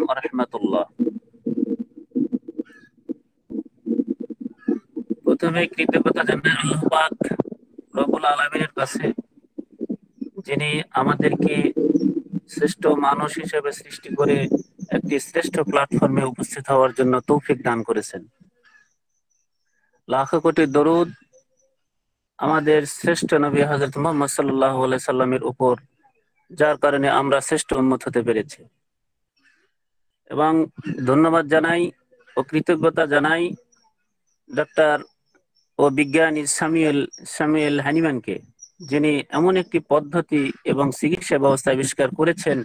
ওয়া রাহমাতুল্লাহ। প্রথমে কৃতজ্ঞতা জানাই আল্লাহ পাক রব্বুল আলামিনের কাছে, যিনি আমাদেরকে শ্রেষ্ঠ মানুষ হিসেবে সৃষ্টি করে একটি শ্রেষ্ঠ প্ল্যাটফর্মে উপস্থিত হওয়ার জন্য তৌফিক দান করেছেন। লাখো কোটি দরুদ আমাদের শ্রেষ্ঠ নবী হযরত মুহাম্মদ সাল্লাল্লাহু আলাইহি সাল্লামের উপর, যার কারণে আমরা শ্রেষ্ঠ উম্মত হতে পেরেছি। এবং ধন্যবাদ জানাই ও কৃতজ্ঞতা জানাই ডাক্তার ও বিজ্ঞানী স্যামুয়েল হ্যানিম্যানকে, যিনি এমন একটি পদ্ধতি এবং চিকিৎসা ব্যবস্থা আবিষ্কার করেছেন,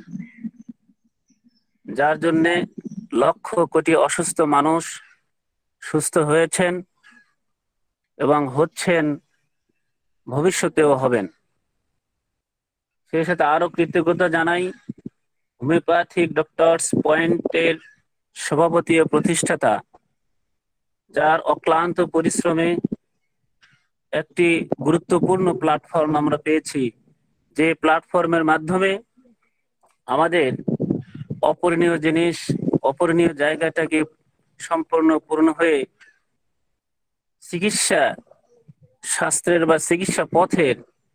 যার জন্য লক্ষ কোটি অসুস্থ মানুষ সুস্থ হয়েছেন এবং হচ্ছেন, ভবিষ্যতেও হবেন। সেই সাথে আরো কৃতজ্ঞতা জানাই হোমিওপ্যাথিক ডক্টরস পয়েন্টের সভাপতি ও প্রতিষ্ঠাতা, যার অক্লান্ত পরিশ্রমে একটি গুরুত্বপূর্ণ প্ল্যাটফর্ম আমরা পেয়েছি, যে প্ল্যাটফর্মের মাধ্যমে আমাদের অপূরণীয় জিনিস, অপূরণীয় জায়গাটাকে সম্পূর্ণ পূর্ণ হয়ে চিকিৎসা শাস্ত্রের বা চিকিৎসা পথের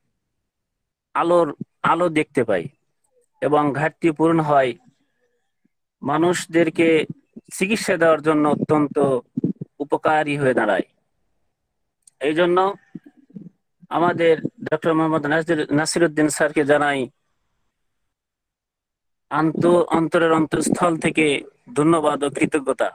আলো দেখতে পাই এবং ঘাটতি পূরণ হয়, মানুষদেরকে চিকিৎসা দেওয়ার জন্য অত্যন্ত উপকারী হয়ে দাঁড়ায়। এই জন্য আমাদের ডক্টর মোহাম্মদ নাসিরউদ্দিন স্যারকে জানাই অন্তরের অন্তঃস্থল থেকে ধন্যবাদ ও কৃতজ্ঞতা।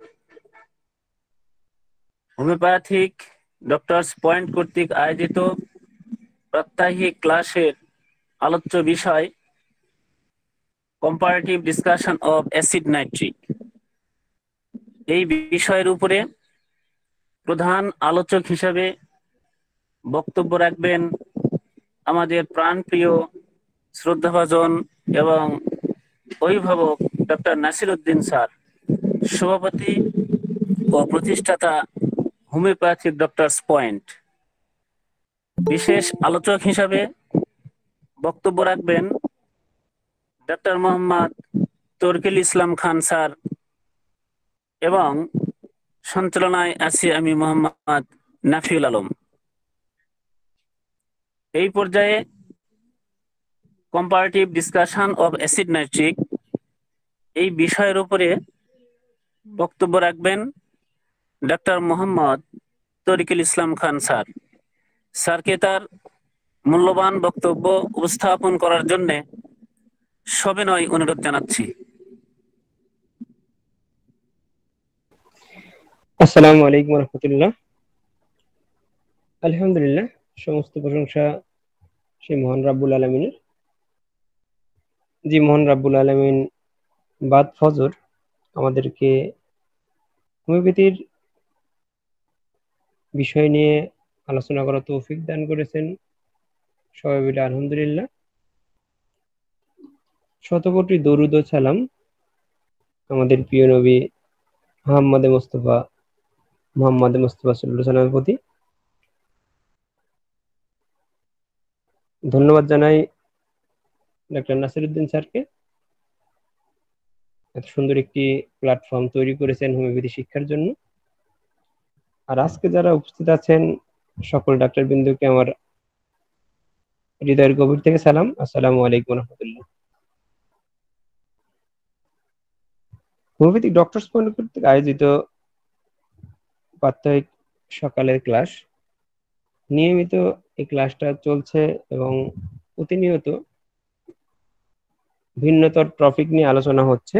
হোমিওপ্যাথিক ডক্টরস পয়েন্ট কর্তৃক আয়োজিত প্রাত্যহিক ক্লাসের আলোচ্য বিষয় comparative discussion of acid nitric. এই বিষয়ের উপরে প্রধান আলোচক হিসেবে বক্তব্য রাখবেন আমাদের প্রাণপ্রিয়, শ্রদ্ধাভাজন এবং অভিভাবক ডক্টর নাসিরউদ্দিন স্যার, সভাপতি ও প্রতিষ্ঠাতা হোমিওপ্যাথিক ডক্টরস পয়েন্ট। বিশেষ আলোচক হিসাবে বক্তব্য রাখবেন ডক্টর মোহাম্মদ তরকিল ইসলাম খান স্যার এবং সঞ্চালনায় আছি আমি মোহাম্মদ নাফিউল আলম। এই পর্যায়ে comparative discussion of acid nitric এই বিষয়ের উপরে বক্তব্য রাখবেন ডক্টর মোহাম্মদ তরিকুল ইসলাম খান স্যার। স্যারকে তার মূল্যবান বক্তব্য উপস্থাপন করার জন্য সবিনয় অনুরোধ জানাচ্ছি। আসসালামু আলাইকুম ওয়া রাহমাতুল্লাহ। আলহামদুলিল্লাহ, সমস্ত প্রশংসা সেই মহান রাব্বুল আলামিনের। যে মহান রাব্বুল আলামিন বাদ ফজর আমাদেরকে হোমিওপ্যাথির বিষয় নিয়ে আলোচনা করার তৌফিক দান করেছেন, সবাই মিলে আলহামদুলিল্লাহ। শতকোটি দরুদ ও সালাম আমাদের প্রিয় নবী মুহাম্মদ মুস্তাফা সাল্লাল্লাহু আলাইহি সাল্লামের প্রতি। ধন্যবাদ জানাই ডক্টর নাসিরউদ্দিন স্যারকে, এত সুন্দর একটি প্ল্যাটফর্ম তৈরি করেছেন হোমিওপ্যাথি শিক্ষার জন্য। আর আজকে যারা উপস্থিত আছেন সকল ডাক্তার বিন্দুকে আমার হৃদয়ের গভীর থেকে সালাম। আসসালামু আলাইকুম ওয়া রাহমাতুল্লাহ। হোমিওপ্যাথিক ডক্টরস পয়েন্ট কর্তৃক আয়োজিত প্রাত্যহিক সকালের ক্লাস, নিয়মিত এই ক্লাসটা চলছে এবং প্রতিনিয়ত ভিন্নতর টপিক নিয়ে আলোচনা হচ্ছে।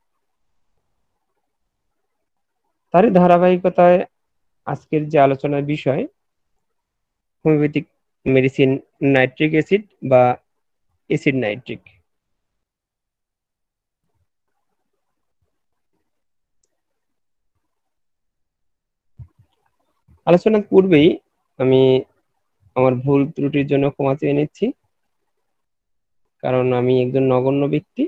তারই ধারাবাহিকতায় আজকের যে আলোচনার বিষয় হোমিওপ্যাথিক মেডিসিন নাইট্রিক অ্যাসিড বা অ্যাসিড নাইট্রিক। আলোচনার পূর্বেই আমি আমার ভুল ত্রুটির জন্য ক্ষমা চেয়ে নিচ্ছি, কারণ আমি একজন নগণ্য ব্যক্তি।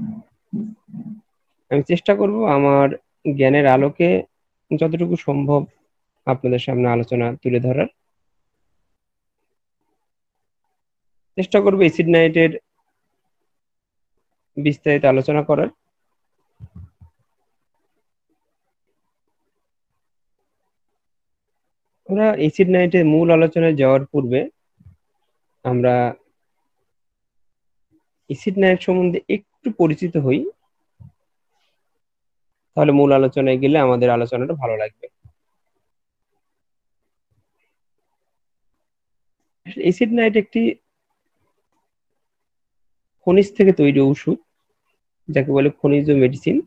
আমি চেষ্টা করব আমার জ্ঞানের আলোকে যতটুকু সম্ভব আপনাদের সামনে আলোচনা তুলে ধরার চেষ্টা করব, অ্যাসিড নাইটের বিস্তারিত আলোচনা করার। আমরা অ্যাসিড নাইটের মূল আলোচনায় যাওয়ার পূর্বে আমরা অ্যাসিড নাইট সম্বন্ধে একটু পরিচিত হই, তাহলে মূল আলোচনায় গেলে আমাদের আলোচনাটা ভালো লাগবে। অ্যাসিড নাইট একটি খনিজ থেকে তৈরি ওষুধ, যাকে বলে খনিজ মেডিসিন।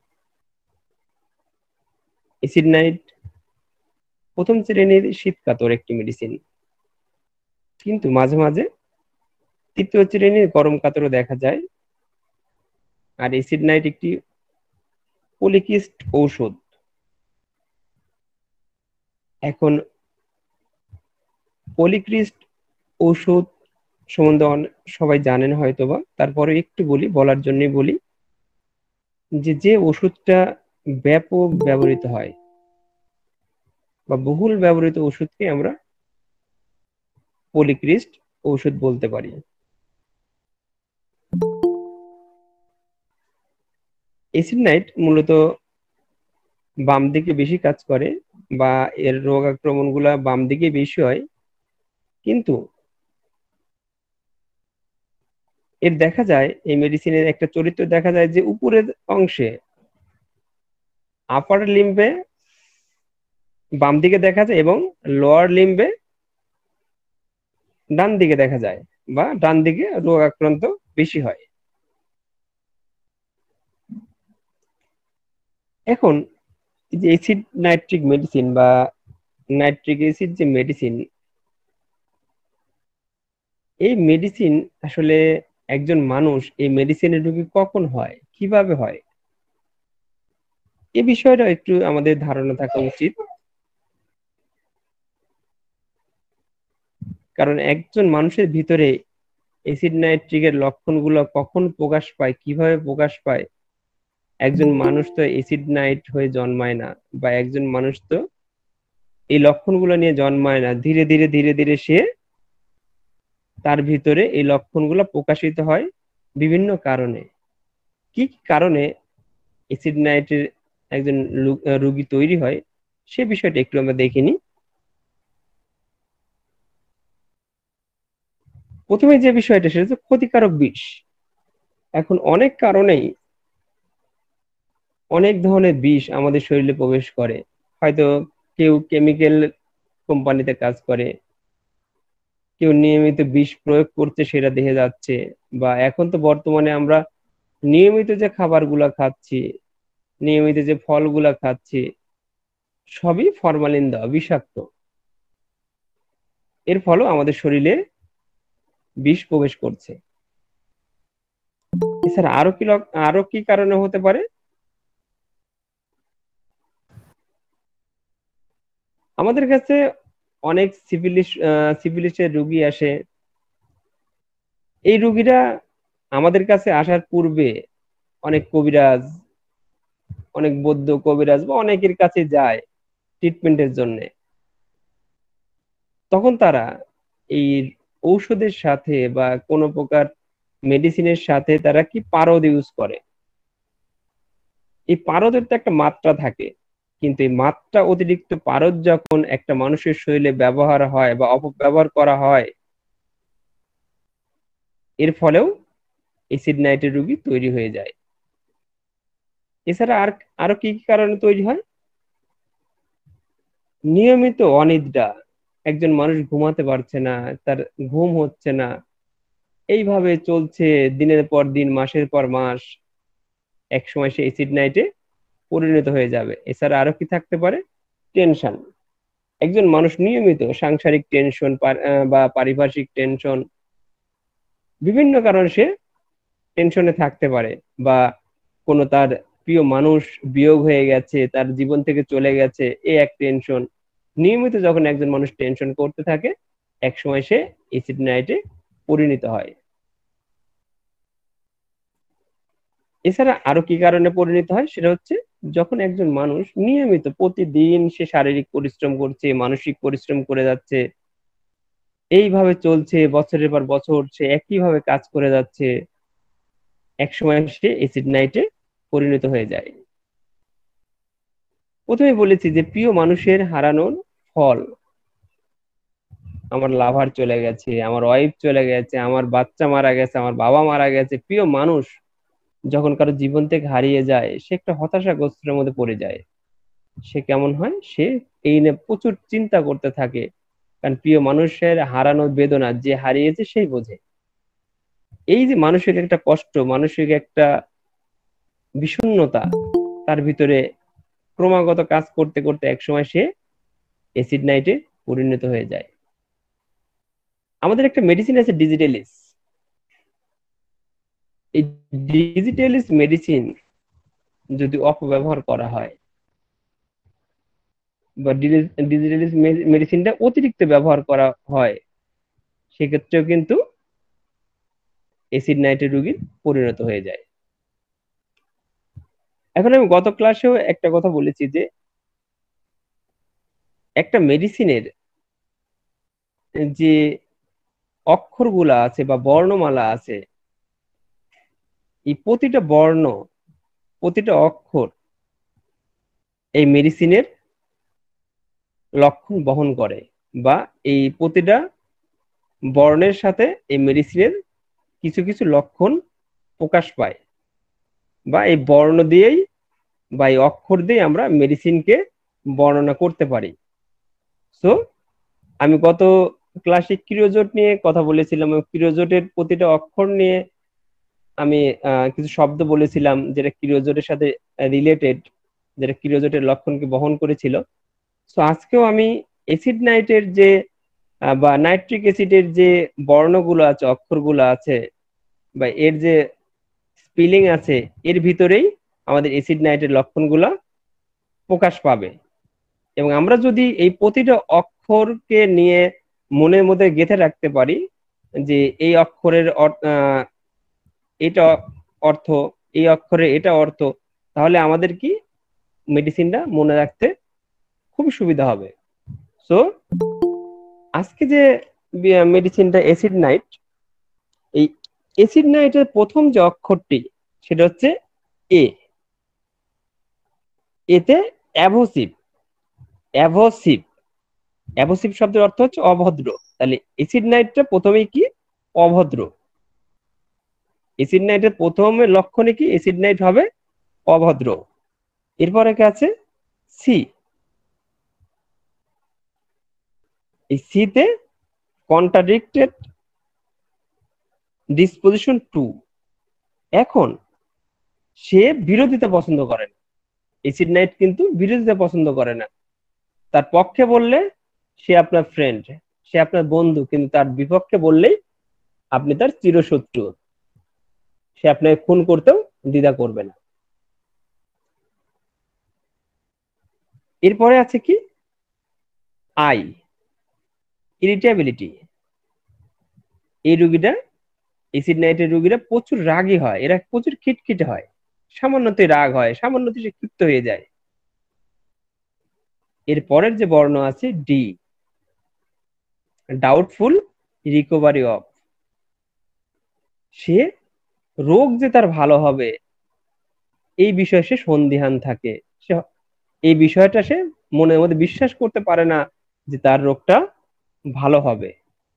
অ্যাসিড নাইট প্রথম শ্রেণীর শীতকাতর একটি মেডিসিন, কিন্তু মাঝে মাঝে তৃতীয় শ্রেণীর গরম কাতরও দেখা যায়। আর অ্যাসিড নাইট একটি পলিকিস্ট ঔষধ। এখন পলিক্রিস্ট ঔষধ সম্বন্ধে সবাই জানেন হয়তোবা, তারপরে একটু বলি, বলার জন্যই বলি, যে ওষুধটা ব্যাপক ব্যবহৃত হয় বা বহুল ব্যবহৃত ওষুধকে আমরা পলিক্রিস্ট ঔষধ বলতে পারি। অ্যাসিড নাইট মূলত বাম দিকে বেশি কাজ করে, বা এর রোগ আক্রমণ গুলা বাম দিকে বেশি হয়, কিন্তু এর দেখা যায়, এই মেডিসিনের একটা চরিত্র দেখা যায় যে উপরের অংশে আপার লিম্বে বাম দিকে দেখা যায় এবং লোয়ার লিম্বে ডান দিকে দেখা যায়, বা ডান দিকে রোগ আক্রান্ত বেশি হয়। এখন যে অ্যাসিড নাইট্রিক মেডিসিন বা নাইট্রিক অ্যাসিড যে মেডিসিন, এই মেডিসিন আসলে একজন মানুষ এই মেডিসিনের রোগী কখন হয়, কিভাবে হয়, এই বিষয়টা একটু আমাদের ধারণা থাকা উচিত। কারণ একজন মানুষের ভিতরে অ্যাসিড নাইট্রিকের লক্ষণগুলো কখন প্রকাশ পায়, কিভাবে প্রকাশ পায়, একজন মানুষ তো অ্যাসিড নাইট হয়ে জন্মায় না, বা একজন মানুষ তো এই লক্ষণগুলো নিয়ে জন্মায় না। ধীরে ধীরে ধীরে ধীরে সে তার ভিতরে এই লক্ষণগুলো প্রকাশিত হয় বিভিন্ন কারণে। কি কি কারণে অ্যাসিড নাইটের একজন রোগী তৈরি হয়, সে বিষয়টা একটু আমরা দেখে নিই। প্রথমে যে বিষয়টা, সেটা হচ্ছে ক্ষতিকারক বিষ। এখন অনেক কারণেই অনেক ধরনের বিষ আমাদের শরীরে প্রবেশ করে। হয়তো কেউ কেমিক্যাল কোম্পানিতে কাজ করে, কেউ নিয়মিত বিষ প্রয়োগ করছে, সেটা দেখে যাচ্ছে। বা এখন তো বর্তমানে আমরা নিয়মিত যে খাবারগুলা খাচ্ছি, নিয়মিত যে ফলগুলা খাচ্ছি, সবই ফরমালিন দেওয়া, বিষাক্ত। এর ফলেও আমাদের শরীরে বিষ প্রবেশ করছে। এছাড়া আরো কি কারণে হতে পারে? আমাদের কাছে অনেক সিফিলিসের রোগী আসে। এই রোগীরা আমাদের কাছে আসার পূর্বে অনেক কবিরাজ, অনেক বৈদ্য কবিরাজ বা অনেকের কাছে যায় ট্রিটমেন্টের জন্য। তখন তারা এই ঔষধের সাথে বা কোনো প্রকার মেডিসিনের সাথে তারা কি পারদ ইউজ করে। এই পারদের তো একটা মাত্রা থাকে, কিন্তু এই মাত্রা অতিরিক্ত পারদ যখন একটা মানুষের শরীরে ব্যবহার হয় বা অপব্যবহার করা হয়, এর ফলেও অ্যাসিড নাইটের রোগী তৈরি হয়ে যায়। এছাড়া আরো কি কি কারণে তৈরি হয়? নিয়মিত অনিদ্রা, একজন মানুষ ঘুমাতে পারছে না, তার ঘুম হচ্ছে না, এইভাবে চলছে দিনের পর দিন, মাসের পর মাস, এক সময় সে অ্যাসিড নাইটে পরিণত হয়ে যাবে। এছাড়া আরো কি থাকতে পারে? টেনশন। একজন মানুষ নিয়মিত সাংসারিক টেনশন বা পারিপার্শ্বিক টেনশন, বিভিন্ন কারণে সে টেনশনে থাকতে পারে। বা কোনো তার প্রিয় মানুষ বিয়োগ হয়ে গেছে, তার জীবন থেকে চলে গেছে, এই এক টেনশন। নিয়মিত যখন একজন মানুষ টেনশন করতে থাকে, এক সময় সে অ্যাসিড নাইটে পরিণত হয়। এছাড়া আরো কি কারণে পরিণত হয়, সেটা হচ্ছে যখন একজন মানুষ নিয়মিত প্রতিদিন সে শারীরিক পরিশ্রম করছে, মানসিক পরিশ্রম করে যাচ্ছে, এইভাবে চলছে বছরের পর বছর, সে একইভাবে কাজ করে যাচ্ছে, এক সময় সে অ্যাসিড নাইটে পরিণত হয়ে যায়। প্রথমে বলেছি যে প্রিয় মানুষের হারানোর ফল, আমার লাভার চলে গেছে, আমার ওয়াইফ চলে গেছে, আমার বাচ্চা মারা গেছে, আমার বাবা মারা গেছে, প্রিয় মানুষ যখন কারো জীবন থেকে হারিয়ে যায়, সে একটা হতাশাগ্রস্তের মধ্যে পড়ে যায়। সে কেমন হয়, সে এই নিয়ে প্রচুর চিন্তা করতে থাকে। কারণ প্রিয় মানুষের হারানোর বেদনা যে হারিয়েছে সেই বোঝে। এই যে মানসিক একটা কষ্ট, মানসিক একটা বিষণ্ণতা তার ভিতরে ক্রমাগত কাজ করতে করতে একসময় সে অ্যাসিড নাইটে পরিণত হয়ে যায়। আমাদের একটা মেডিসিন আছে ডিজিটালিস। এই ডিজিটালিস মেডিসিন যদি অপব্যবহার করা হয় বা ডিজিটালিস মেডিসিনটা অতিরিক্ত ব্যবহার করা হয়, সেক্ষেত্রেও কিন্তু অ্যাসিড নাইট্রেট রোগীর পরিণত হয়ে যায়। এখন আমি গত ক্লাসেও একটা কথা বলেছি যে একটা মেডিসিনের যে অক্ষরগুলা আছে বা বর্ণমালা আছে, এই প্রতিটা বর্ণ, প্রতিটা অক্ষর এই মেডিসিনের লক্ষণ বহন করে, বা এই প্রতিটা বর্ণের সাথে এই মেডিসিনের কিছু কিছু লক্ষণ প্রকাশ পায়, বা এই বর্ণ দিয়েই বা এই অক্ষর দিয়ে আমরা মেডিসিনকে বর্ণনা করতে পারি। সো আমি গত ক্লাসে ক্রিয়োজোট নিয়ে কথা বলেছিলাম, ক্রিয়োজোটের প্রতিটা অক্ষর নিয়ে আমি কিছু শব্দ বলেছিলাম যেটা ক্রিয়োজোটের সাথে রিলেটেড, যেটা ক্রিয়োজোটের লক্ষণকে বহন করেছিল। সো আজকেও আমি অ্যাসিড নাইটের যে বা নাইট্রিক অ্যাসিডের যে বর্ণগুলো আছে, অক্ষরগুলো আছে, বা এর যে স্পেলিং আছে, এর ভিতরেই আমাদের অ্যাসিড নাইটের লক্ষণগুলো প্রকাশ পাবে। এবং আমরা যদি এই প্রতিটা অক্ষরকে নিয়ে মনের মধ্যে গেঁথে রাখতে পারি যে এই অক্ষরের এটা অর্থ, এই অক্ষরে এটা অর্থ, তাহলে আমাদের কি মেডিসিনটা মনে রাখতে খুব সুবিধা হবে। সো আজকে যে মেডিসিনটা অ্যাসিড নাইট, এই অ্যাসিড নাইটের প্রথম যে অক্ষরটি সেটা হচ্ছে এ। এতে অ্যাভোসিভ, অ্যাভোসিভ, অ্যাভোসিভ শব্দের অর্থ হচ্ছে অভদ্র। তাহলে অ্যাসিড নাইটটা প্রথমেই কি, অভদ্র। অ্যাসিড নাইটের প্রথম লক্ষণে কি, অ্যাসিড নাইট হবে অভদ্র। এরপরে কি আছে সি, এই সিতে কন্ট্রাডিক্টেড ডিসপোজিশন টু। এখন সে বিরোধিতা পছন্দ করে না, অ্যাসিড নাইট কিন্তু বিরোধিতা পছন্দ করে না। তার পক্ষে বললে সে আপনার ফ্রেন্ড, সে আপনার বন্ধু, কিন্তু তার বিপক্ষে বললেই আপনি তার চিরশত্রু, সে আপনাকে খুন করতেও দ্বিধা করবে না। এরপরে আছে কি আই, ইরিটেবিলিটি। এই রোগীটা, অ্যাসিড নাইটের রোগীরা প্রচুর রাগী হয়, এরা প্রচুর খিটখিটে হয়, সামান্যতই রাগ হয়, সামান্যতই সে ক্ষিপ্ত হয়ে যায়। এর পরের যে বর্ণ আছে ডি, ডাউটফুল রিকভারি অফ। সে রোগ যে তার ভালো হবে এই বিষয়ে সে সন্দিহান থাকে, সে এই বিষয়টা সে মনের মধ্যে বিশ্বাস করতে পারে না যে তার রোগটা ভালো হবে।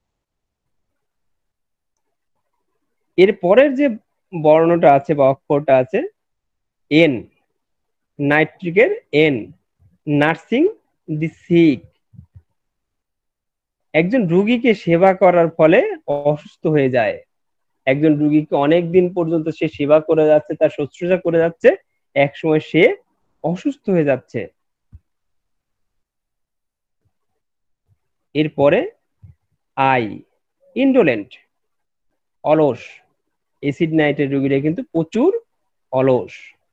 এর পরের যে বর্ণটা আছে বা অক্ষরটা আছে এন, নাইট্রিকের এন, নার্সিং দি সিক। একজন রুগীকে সেবা করার ফলে অসুস্থ হয়ে যায়, একজন রুগীকে অনেক দিন পর্যন্ত সে সেবা করে যাচ্ছে, তার শুশ্রূষা করে যাচ্ছে, এক সময় সে অসুস্থ হয়ে যাচ্ছে। এরপরে আই, ইন্ডোলেন্ট, অলস। অ্যাসিড নাইটের রোগীরা কিন্তু প্রচুর অলস।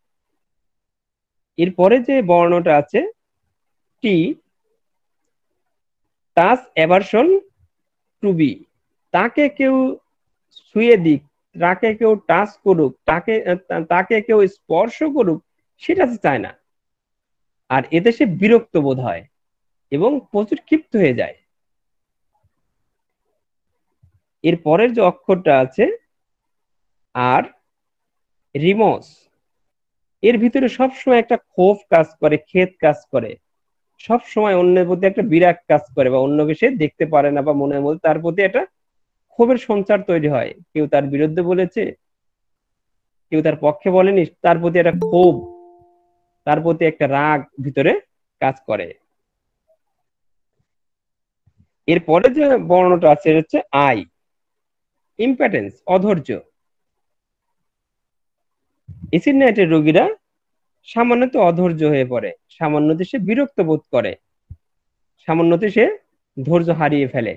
এরপরে যে বর্ণটা আছে T, touch aversion to be. তাকে কেউ ছুঁয়ে দিক, তাকে কেউ টাচ করুক, তাকে কেউ স্পর্শ করুক, সেটা সে চায় না। আর এতে সে বিরক্ত বোধ হয় এবং প্রচুর ক্ষিপ্ত হয়ে যায়। এর পরের যে অক্ষরটা আছে আর, রিমস। এর ভিতরে সবসময় একটা ক্ষোভ কাজ করে, খেদ কাজ করে। সব সময় অন্যের প্রতি একটা বিরাগ কাজ করে, বা অন্যকে সে দেখতে পারে না, বা মনের মধ্যে তার প্রতি একটা ক্ষোভের সঞ্চার তৈরি হয়। কেউ তার বিরুদ্ধে বলেছে, কেউ তার পক্ষে বলেনি, তার প্রতি একটা ক্ষোভ, তার প্রতি একটা রাগ ভিতরে কাজ করে। এরপরে যে বর্ণটা আছে এটা হচ্ছে আই, ইম্প্যাটেন্স, অধৈর্য। এসিড নাইট্রেট রোগীরা সামান্যতে অধৈর্য হয়ে পড়ে, সামান্যতে সে বিরক্ত বোধ করে, সামান্যতে সে ধৈর্য হারিয়ে ফেলে।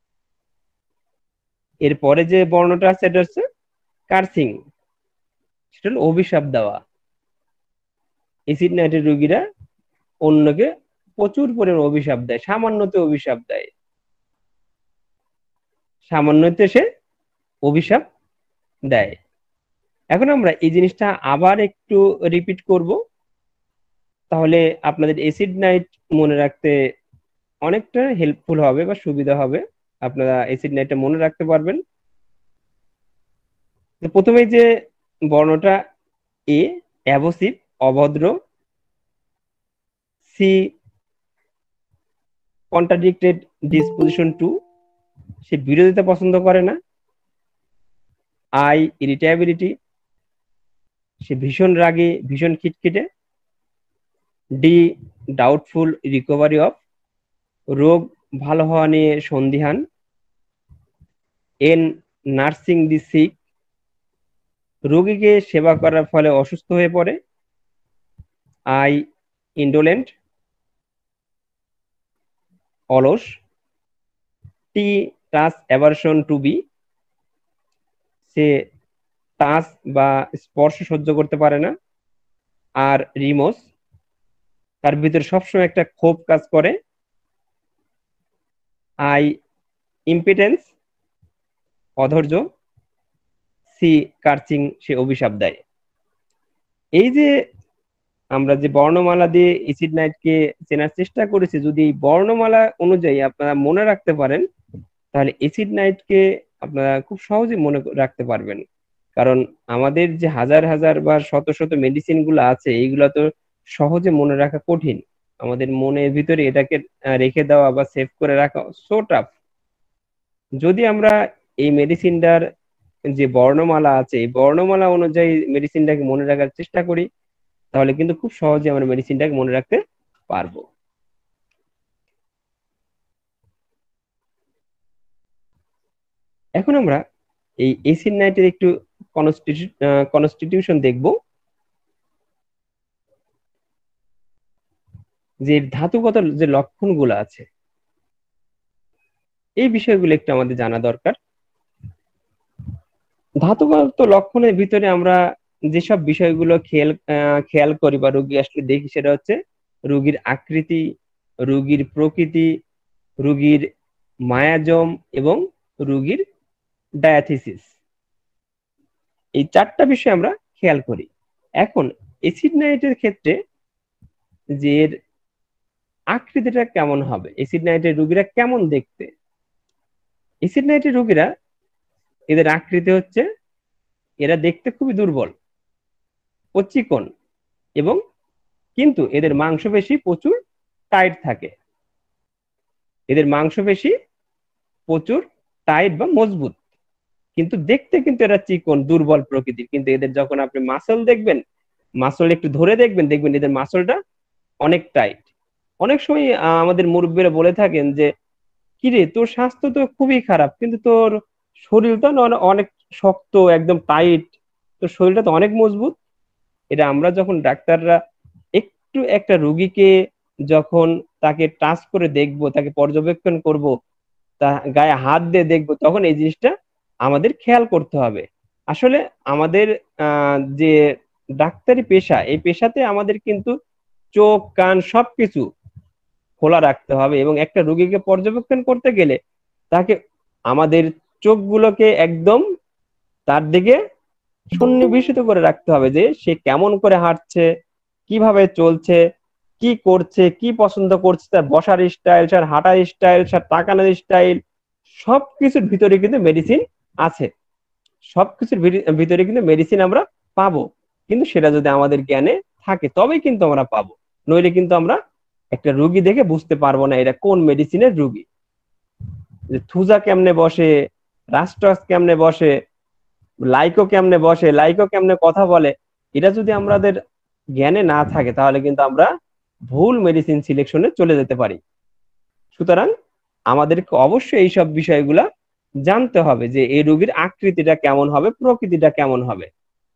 এরপরে যে বর্ণটা আছে এটা হচ্ছে কার্সিং, সেটা হলো অভিশাপ দেওয়া। এসিড নাইট্রেট রোগীরা অন্যকে প্রচুর পরিমাণে অভিশাপ দেয়, সামান্যতে অভিশাপ দেয়, সামান্যতে সে অভিশাপ দেয়। এখন আমরা এই জিনিসটা আবার একটু রিপিট করব, তাহলে আপনাদের এসিড নাইট মনে রাখতে অনেকটা হেল্পফুল হবে বা সুবিধা হবে, আপনারা এসিড নাইটটা মনে রাখতে পারবেন। তো প্রথমেই যে বর্ণটা এ, অ্যাবসিভ, অভদ্র। সি, কন্ট্রাডিক্টেড ডিসপোজিশন টু, সে বিরোধিতা পছন্দ করে না। আই, ইরিটেবিলিটি, সে ভীষণ রাগী, ভীষণ খিটখিটে। ডি, ডাউটফুল রিকভারি অফ, রোগ ভালো হওয়া নিয়ে সন্দিহান। এন, নার্সিং দি সিক, রোগীকে সেবা করার ফলে অসুস্থ হয়ে পড়ে। আই, ইন্ডোলেন্ট, অলস। T, touch aversion to be, সে টাচ বা স্পর্শ সহ্য করতে পারে না। আর রিমোস, তার ভিতরে সবসময় একটা ক্ষোভ কাজ করে। আই, ইম্পিটেন্স, অধৈর্য। সি, কার্চিং, সে অভিশাপ দেয়। এই যে আমরা যে বর্ণমালা দিয়ে এসিড নাইটকে চেনার চেষ্টা করেছি, যদি এই বর্ণমালা অনুযায়ী আপনারা মনে রাখতে পারেন, তাহলে এসিড নাইটকে আপনারা খুব সহজে মনে রাখতে পারবেন। কারণ আমাদের যে হাজার হাজার বা শত শত মেডিসিন গুলো আছে, এইগুলা তো সহজে মনে রাখা কঠিন। আমাদের মনের ভিতরে এটাকে রেখে দেওয়া বা সেভ করে রাখা সো টাফ। যদি আমরা এই মেডিসিনটার যে বর্ণমালা আছে, এই বর্ণমালা অনুযায়ী মেডিসিনটাকে মনে রাখার চেষ্টা করি, তাহলে কিন্তু খুব সহজে আমরা মেডিসিনটাকে মনে রাখতে পারবো। এখন আমরা এই এসিড নাইটের একটু কনস্টিটিউশন দেখব, যে ধাতুগত যে লক্ষণগুলো আছে, এই বিষয়গুলো একটু আমাদের জানা দরকার। ধাতুগত লক্ষণের ভিতরে আমরা যেসব বিষয়গুলো খেয়াল করি বা রোগী আসলে দেখি, সেটা হচ্ছে রোগীর আকৃতি, রোগীর প্রকৃতি, রোগীর মায়াজম এবং রোগীর ডায়াথিসিস। এই চারটা বিষয় আমরা খেয়াল করি। এখন এসিড নাইটের ক্ষেত্রে যে এর আকৃতিটা কেমন হবে, এসিড নাইটের রোগীরা কেমন দেখতে। এসিড নাইটের রোগীরা, এদের আকৃতি হচ্ছে, এরা দেখতে খুবই দুর্বল ও চিকন, এবং কিন্তু এদের মাংসপেশি প্রচুর টাইট থাকে। এদের মাংসপেশি প্রচুর টাইট বা মজবুত, কিন্তু দেখতে কিন্তু এরা চিকন দুর্বল প্রকৃতির। কিন্তু এদের যখন আপনি মাসল দেখবেন, মাসল একটু ধরে দেখবেন, দেখবেন এদের মাসলটা অনেক টাইট। অনেক সময় আমাদের মুরব্বীরা বলে থাকেন যে, কিরে তোর স্বাস্থ্য তো খুবই খারাপ, কিন্তু তোর শরীরটা না অনেক শক্ত, একদম টাইট, তোর শরীরটা তো অনেক মজবুত। এটা আমরা যখন ডাক্তাররা একটু একটা রুগীকে যখন তাকে টাচ করে দেখব, তাকে পর্যবেক্ষণ করব, তা গায়ে হাত দিয়ে দেখবো, তখন এই জিনিসটা আমাদের খেয়াল করতে হবে। আসলে আমাদের যে ডাক্তারি পেশা, এই পেশাতে আমাদের কিন্তু চোখ কান সবকিছু খোলা রাখতে হবে, এবং একটা রোগীকে পর্যবেক্ষণ করতে গেলে তাকে আমাদের চোখগুলোকে একদম তার দিকে সন্নিবেশিত করে রাখতে হবে, যে সে কেমন করে হাঁটছে, কিভাবে চলছে, কি করছে, কি পছন্দ করছে, তার বসার স্টাইল, তার হাঁটার স্টাইল, তার তাকানোর স্টাইল, সবকিছুর ভিতরে কিন্তু মেডিসিন আছে। সবকিছুর ভিতরে কিন্তু মেডিসিন আমরা পাবো, কিন্তু সেটা যদি আমাদের জ্ঞানে থাকে তবেই কিন্তু আমরা পাবো, নইলে কিন্তু আমরা একটা রুগী দেখে বুঝতে পারবো না এটা কোন মেডিসিনের রুগী। যে থুজা কেমনে বসে, রাস্টস কেমনে বসে, লাইকো কেমনে কথা বলে, এটা যদি আমাদের জ্ঞানে না থাকে তাহলে কিন্তু আমরা ভুল মেডিসিন সিলেকশনে চলে যেতে পারি। সুতরাং আমাদেরকে অবশ্যই এইসব বিষয়গুলা জানতে হবে যে এই রোগীর আকৃতিটা কেমন হবে, প্রকৃতিটা কেমন হবে।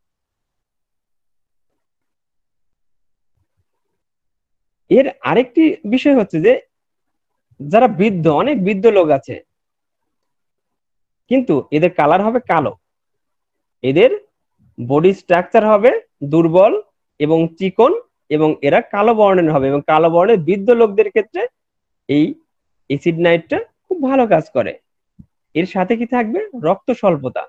এর আরেকটি বিষয় হচ্ছে যে যারা বৃদ্ধ, অনেক বৃদ্ধ লোক আছে কিন্তু এদের কালার হবে কালো, এদের বডি স্ট্রাকচার হবে দুর্বল এবং চিকন, এবং এরা কালো বর্ণের হবে, এবং কালো বর্ণের বৃদ্ধ লোকদের ক্ষেত্রে এই অ্যাসিড নাইট্রটা খুব ভালো কাজ করে। এর সাথে কি থাকবে? রক্ত স্বল্পতা।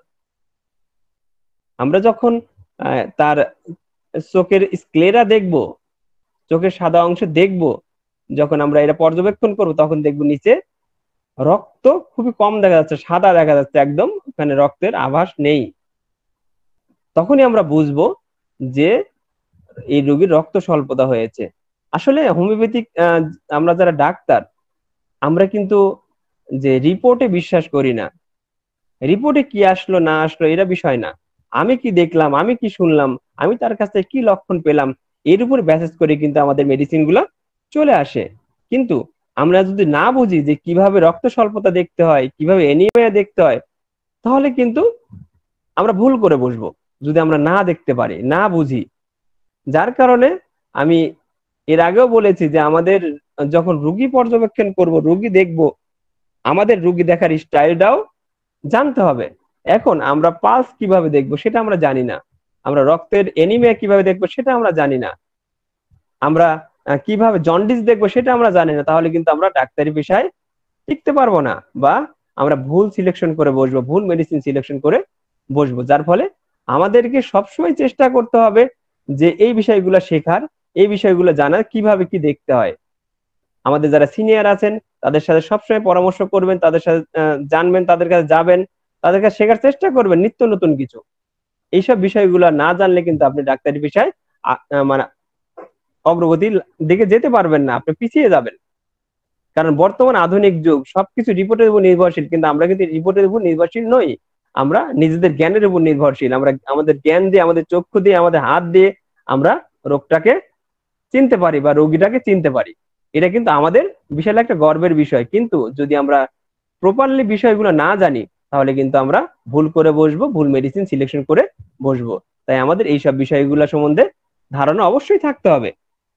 আমরা যখন তার চোখের স্ক্লেরা দেখব, চোখের সাদা অংশ দেখব, যখন আমরা এটা পর্যবেক্ষণ করব তখন দেখব নিচে রক্ত খুবই কম দেখা যাচ্ছে, সাদা দেখা যাচ্ছে, একদম ওখানে রক্তের আভাস নেই। তখনই আমরা বুঝবো যে এই রোগীর রক্ত স্বল্পতা হয়েছে। আসলে হোমিওপ্যাথিক আমরা যারা ডাক্তার, আমরা কিন্তু যে রিপোর্টে বিশ্বাস করি না। রিপোর্টে কি আসলো না আসলো এটা বিষয় না, আমি কি দেখলাম, আমি কি শুনলাম, আমি তার কাছে কি লক্ষণ পেলাম, এর উপর বেসিস করে কিন্তু আমাদের মেডিসিন গুলা চলে আসে। কিন্তু আমরা যদি না বুঝি যে কিভাবে রক্ত স্বল্পতা দেখতে হয়, কিভাবে এনিমিয়া দেখতে হয়, তাহলে কিন্তু আমরা ভুল করে বসবো, যদি আমরা না দেখতে পারি, না বুঝি। যার কারণে আমি এর আগেও বলেছি যে আমাদের যখন রুগী পর্যবেক্ষণ করব, রুগী দেখব, আমাদের রুগী দেখার স্টাইলটাও জানতে হবে। এখন আমরা পালস কিভাবে দেখবো সেটা আমরা জানি না, আমরা রক্তের এনিমিয়া কিভাবে দেখবো সেটা আমরা জানি না, আমরা কিভাবে জন্ডিস দেখবো সেটা আমরা জানি না, তাহলে কিন্তু আমরা ডাক্তারি পেশায় টিকতে পারবো না, বা আমরা ভুল সিলেকশন করে বসবো, ভুল মেডিসিন সিলেকশন করে বসবো। যার ফলে আমাদেরকে সবসময় চেষ্টা করতে হবে যে এই বিষয়গুলো শেখার, এই বিষয়গুলো জানার, কিভাবে কি দেখতে হয়। আমাদের যারা সিনিয়র আছেন তাদের সাথে সবসময় পরামর্শ করবেন, তাদের সাথে জানবেন, তাদের কাছে যাবেন, তাদের কাছে শেখার চেষ্টা করবেন নিত্য নতুন কিছু। এইসব বিষয়গুলো না জানলে কিন্তু আপনি ডাক্তারি পেশায় মানে অগ্রগতির দিকে যেতে পারবেন না, আপনি পিছিয়ে যাবেন। কারণ বর্তমান আধুনিক যুগ, সবকিছু রিপোর্টের উপর নির্ভরশীল, কিন্তু আমরা কিন্তু রিপোর্টের উপর নির্ভরশীল নই, আমরা নিজেদের জ্ঞানের উপর নির্ভরশীল। আমরা আমাদের জ্ঞান দিয়ে, আমাদের চক্ষু দিয়ে, আমাদের হাত দিয়ে আমরা রোগটাকে চিনতে পারি বা রোগীটাকে চিনতে পারি। এটা কিন্তু আমাদের বিশাল একটা গর্বের বিষয়। কিন্তু যদি আমরা প্রপারলি বিষয়গুলো না জানি তাহলে কিন্তু আমরা ভুল করে বসবো, ভুল মেডিসিন সিলেকশন করে বসবো। তাই আমাদের এইসব বিষয়গুলো সম্বন্ধে ধারণা অবশ্যই থাকতে হবে।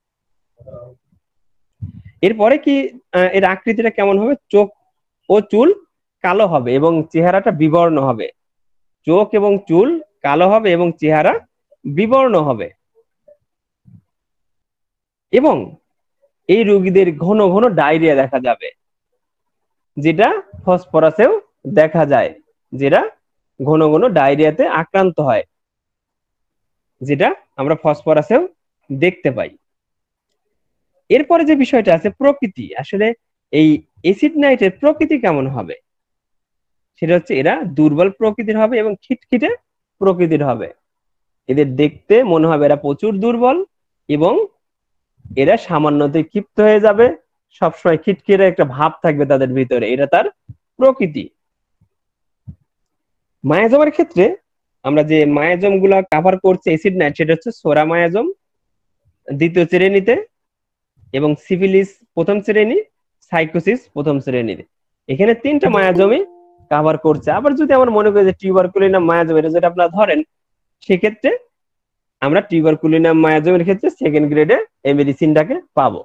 এরপরে কি এর আকৃতিটা কেমন হবে? চোখ ও চুল কালো হবে এবং চেহারাটা বিবর্ণ হবে। চোখ এবং চুল কালো হবে এবং চেহারা বিবর্ণ হবে, এবং এই রোগীদের ঘন ঘন ডায়রিয়া দেখা যাবে, যেটা ফসফরাসেও দেখা যায়, যেটা ঘন ঘন ডায়রিয়াতে আক্রান্ত হয়, যেটা আমরা ফসফরাসেও দেখতে পাই। এরপরে যে বিষয়টা আছে প্রকৃতি, আসলে এই অ্যাসিড নাইটের প্রকৃতি কেমন হবে? সেটা হচ্ছে এরা দুর্বল প্রকৃতির হবে এবং খিটখিটে প্রকৃতির হবে। এদের দেখতে মনে হবে এরা প্রচুর দুর্বল, এবং এরা সামান্যতেই ক্ষিপ্ত হয়ে যাবে, সবসময় খিটখিটে একটা ভাব থাকবে তাদের ভিতরে, এটা তার প্রকৃতি। মায়াজমের ক্ষেত্রে আমরা যে মায়াজম গুলা কাভার করছে অ্যাসিড নাইট, সেটা হচ্ছে সোরা মায়াজম দ্বিতীয় শ্রেণীতে, এবং সিফিলিস প্রথম শ্রেণী, সাইকোসিস প্রথম শ্রেণীতে। এখানে তিনটা মায়াজমই কাভার করছে। আবার যদি আমার মনে করি যে টিউবারকুলিনাম মায়াজম, এটা যেটা আপনারা ধরেন, সেক্ষেত্রে আমরা টিউবারকুলিনাম মায়াজমের ক্ষেত্রে সেকেন্ড গ্রেডে এই মেডিসিনটাকে পাবো।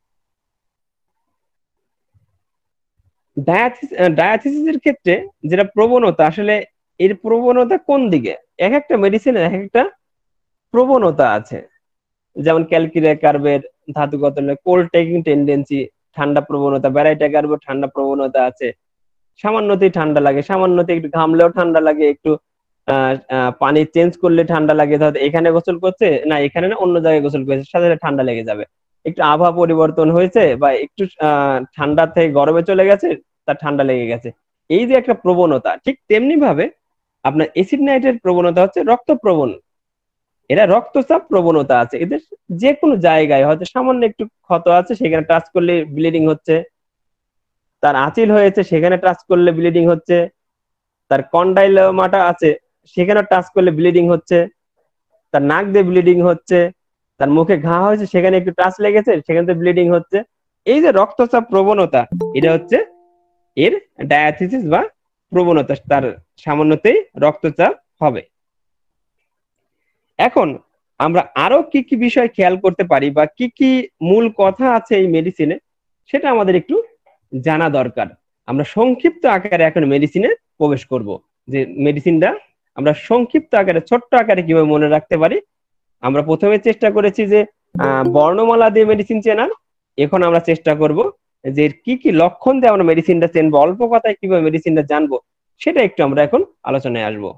ডায়াথিসিসের ক্ষেত্রে যেটা প্রবণতা, আসলে এর প্রবণতা কোন দিকে? এক একটা মেডিসিনের এক একটা প্রবণতা আছে। যেমন ক্যালকিরিয়া কার্বের ধাতুগত কোল্ড টেকিং টেন্ডেন্সি, ঠান্ডা প্রবণতা, ব্যারাইটা কার্বের ঠান্ডা প্রবণতা আছে, সামান্যতেই ঠান্ডা লাগে, সামান্যতে একটু ঘামলেও ঠান্ডা লাগে, একটু পানি চেঞ্জ করলে ঠান্ডা লাগে, ধর এখানে গোসল করছে না, এখানে না, অন্য জায়গায় গোসল করছে, সাথে সাথে ঠান্ডা লেগে যাবে। একটু আবহাওয়া পরিবর্তন হয়েছে বা একটু ঠান্ডা থেকে গরমে চলে গেছে, তার ঠান্ডা লেগে গেছে। এই যে একটা প্রবণতা, ঠিক তেমনি ভাবে আপনার অ্যাসিড নাইট্রেট প্রবণতা হচ্ছে রক্ত প্রবণ। এরা রক্তচাপ প্রবণতা আছে, এদের যে কোনো জায়গায় হয়তো সামান্য একটু ক্ষত আছে, সেখানে টাচ করলে ব্লিডিং হচ্ছে, তার আঁচিল হয়েছে সেখানে টাচ করলে ব্লিডিং হচ্ছে, তার কন্ডাইলোমাটা আছে সেখানে টাচ করলে ব্লিডিং হচ্ছে, তার নাক দিয়ে ব্লিডিং হচ্ছে, তার মুখে ঘা হয়েছে সেখানে একটু টাচ লেগেছে সেখান থেকে ব্লিডিং হচ্ছে। এই যে রক্তচাপ প্রবণতা, এটা হচ্ছে এর ডায়াথিসিস বা প্রবণতা, তার সামান্যতেই রক্তচাপ হবে। এখন আমরা আরো কি কি বিষয় খেয়াল করতে পারি বা কি কি মূল কথা আছে এই মেডিসিনে, সেটা আমাদের একটু জানা দরকার। আমরা সংক্ষিপ্ত আকারে এখন মেডিসিনে প্রবেশ করব, যে মেডিসিনটা আমরা সংক্ষিপ্ত আকারে ছোট্ট আকারে কিভাবে মনে রাখতে পারি। আমরা প্রথমে চেষ্টা করেছি যে বর্ণমালা দিয়ে মেডিসিন চেনার, এখন আমরা চেষ্টা করব যে কি কি লক্ষণ দিয়ে আমরা মেডিসিনটা চেনবো, অল্প কথায় কিভাবে মেডিসিনটা জানবো, সেটা একটু আমরা এখন আলোচনায় আসবো।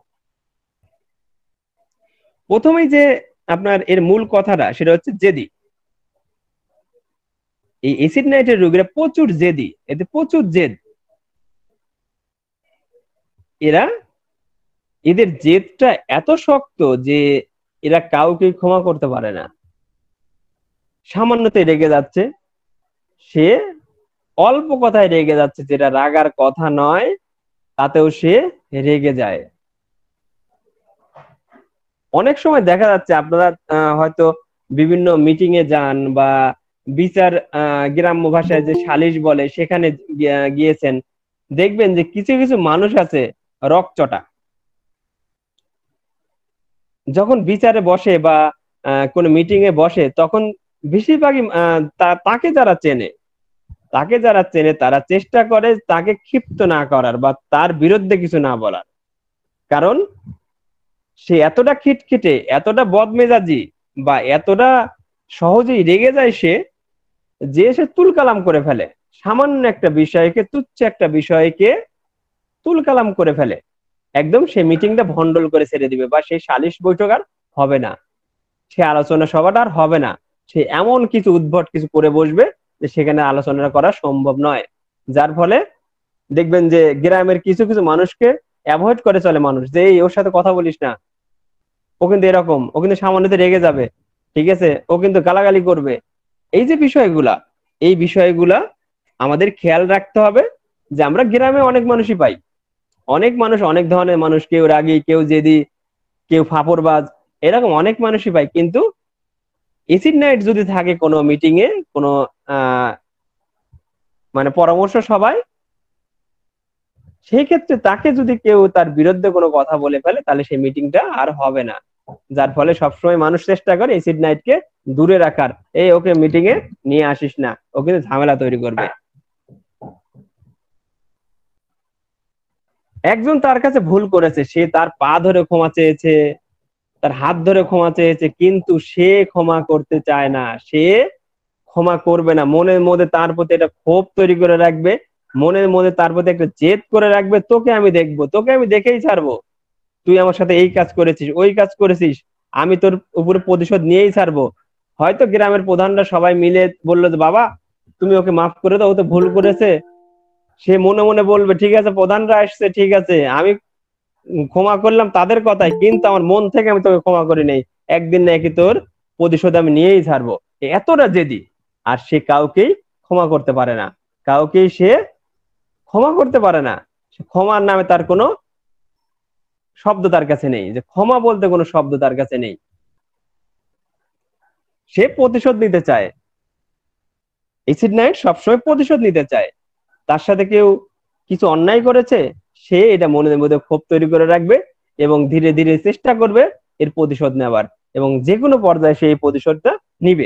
প্রথমেই যে আপনার এর মূল কথাটা সেটা হচ্ছে জেদি। এই অ্যাসিড নাইট্রেট রোগীরা প্রচুর জেদি, এতে প্রচুর জেদ। এরা এদের জেদটা এত শক্ত যে এরা কাউকে ক্ষমা করতে পারে না। সামান্যতে রেগে যাচ্ছে, সে অল্প কথায় রেগে যাচ্ছে, যেটা রাগার কথা নয় তাতেও সে রেগে যায়। অনেক সময় দেখা যাচ্ছে আপনারা হয়তো বিভিন্ন মিটিং এ যান বা বিচার, গ্রাম্য ভাষায় যে সালিশ বলে, সেখানে গিয়েছেন, দেখবেন যে কিছু কিছু মানুষ আছে রকচটা। যখন বিচারে বসে বা কোনো মিটিং এ বসে, তখন বেশিরভাগই তাকে যারা চেনে তারা চেষ্টা করে তাকে ক্ষিপ্ত না করার বা তার বিরুদ্ধে কিছু না বলার। কারণ সে এতটা খিটখিটে, এতটা বদমেজাজি বা এতটা সহজেই রেগে যায় সে, যে সে তুলকালাম করে ফেলে। সামান্য একটা বিষয়কে, তুচ্ছ একটা বিষয়কে তুলকালাম করে ফেলে, একদম সে মিটিংটা ভন্ডল করে ছেড়ে দিবে, বা সেই সালিশ বৈঠক আর হবে না, সে আলোচনা সভাটা আর হবে না। সে এমন কিছু উদ্ভট কিছু করে বসবে যে সেখানে আলোচনা করা সম্ভব নয়। যার ফলে দেখবেন যে গ্রামের কিছু কিছু মানুষকে অ্যাভয়েড করে চলে মানুষ, যে এই ওর সাথে কথা বলিস না, ও কিন্তু এরকম, ও কিন্তু সামান্যতে রেগে যাবে, ঠিক আছে, ও কিন্তু গালাগালি করবে। এই যে বিষয়গুলা, এই বিষয়গুলা আমাদের খেয়াল রাখতে হবে। যে আমরা গ্রামে অনেক মানুষই পাই, অনেক মানুষ, অনেক ধরনের মানুষ, কেউ রাগী, কেউ জেদি, কেউ ফাপড়বাজ, এরকম অনেক মানুষই পাই। কিন্তু এসিড নাইট যদি থাকে কোনো মিটিং এ, কোনো আহ মানে পরামর্শ সভায়, সেই ক্ষেত্রে তাকে যদি কেউ তার বিরুদ্ধে কোনো কথা বলে ফেলে, তাহলে সেই মিটিংটা আর হবে না। যার ফলে সবসময় মানুষ চেষ্টা করে এসিড নাইটকে দূরে রাখার, এই ওকে মিটিং এ নিয়ে আসিস না, ও কিন্তু ঝামেলা তৈরি করবে। একজন তার কাছে ভুল করেছে, সে তার পা ধরে ক্ষমা চেয়েছে, তার হাত ধরে ক্ষমা চেয়েছে, কিন্তু সে ক্ষমা করতে চায় না, সে ক্ষমা করবে না। মনের মধ্যে তার প্রতি একটা ক্ষোভ তৈরি করে রাখবে, মনের মধ্যে তার প্রতি একটা জেদ করে রাখবে, তোকে আমি দেখবো, তোকে আমি দেখেই ছাড়বো, তুই আমার সাথে এই কাজ করেছিস, ওই কাজ করেছিস, আমি তোর উপরে প্রতিশোধ নিয়েই ছাড়বো। হয়তো গ্রামের প্রধানরা সবাই মিলে বললো যে বাবা তুমি ওকে মাফ করে দাও, ও তো ভুল করেছে। সে মনে মনে বলবে ঠিক আছে, প্রধানরা আসছে, ঠিক আছে, আমি ক্ষমা করলাম তাদের কথাই, কিন্তু আমার মন থেকে আমি তোকে ক্ষমা করি নাই, একদিন নাকি তোর প্রতিশোধ আমি নিয়েই ছাড়বো। এতটা জেদি। আর সে কাউকেই ক্ষমা করতে পারে না, কাউকেই সে ক্ষমা করতে পারে না। ক্ষমার নামে তার কোনো শব্দ তার কাছে নেই, যে ক্ষমা বলতে কোনো শব্দ তার কাছে নেই। সে প্রতিশোধ নিতে চায়, এসিড নাইট সবসময় প্রতিশোধ নিতে চায়। তার সাথে কেউ কিছু অন্যায় করেছে, সে এটা মনের মধ্যে ক্ষোভ তৈরি করে রাখবে এবং ধীরে ধীরে চেষ্টা করবে এর প্রতিশোধ নেওয়ার, এবং যে কোনো পর্যায়ে সে এই প্রতিশোধটা নিবে।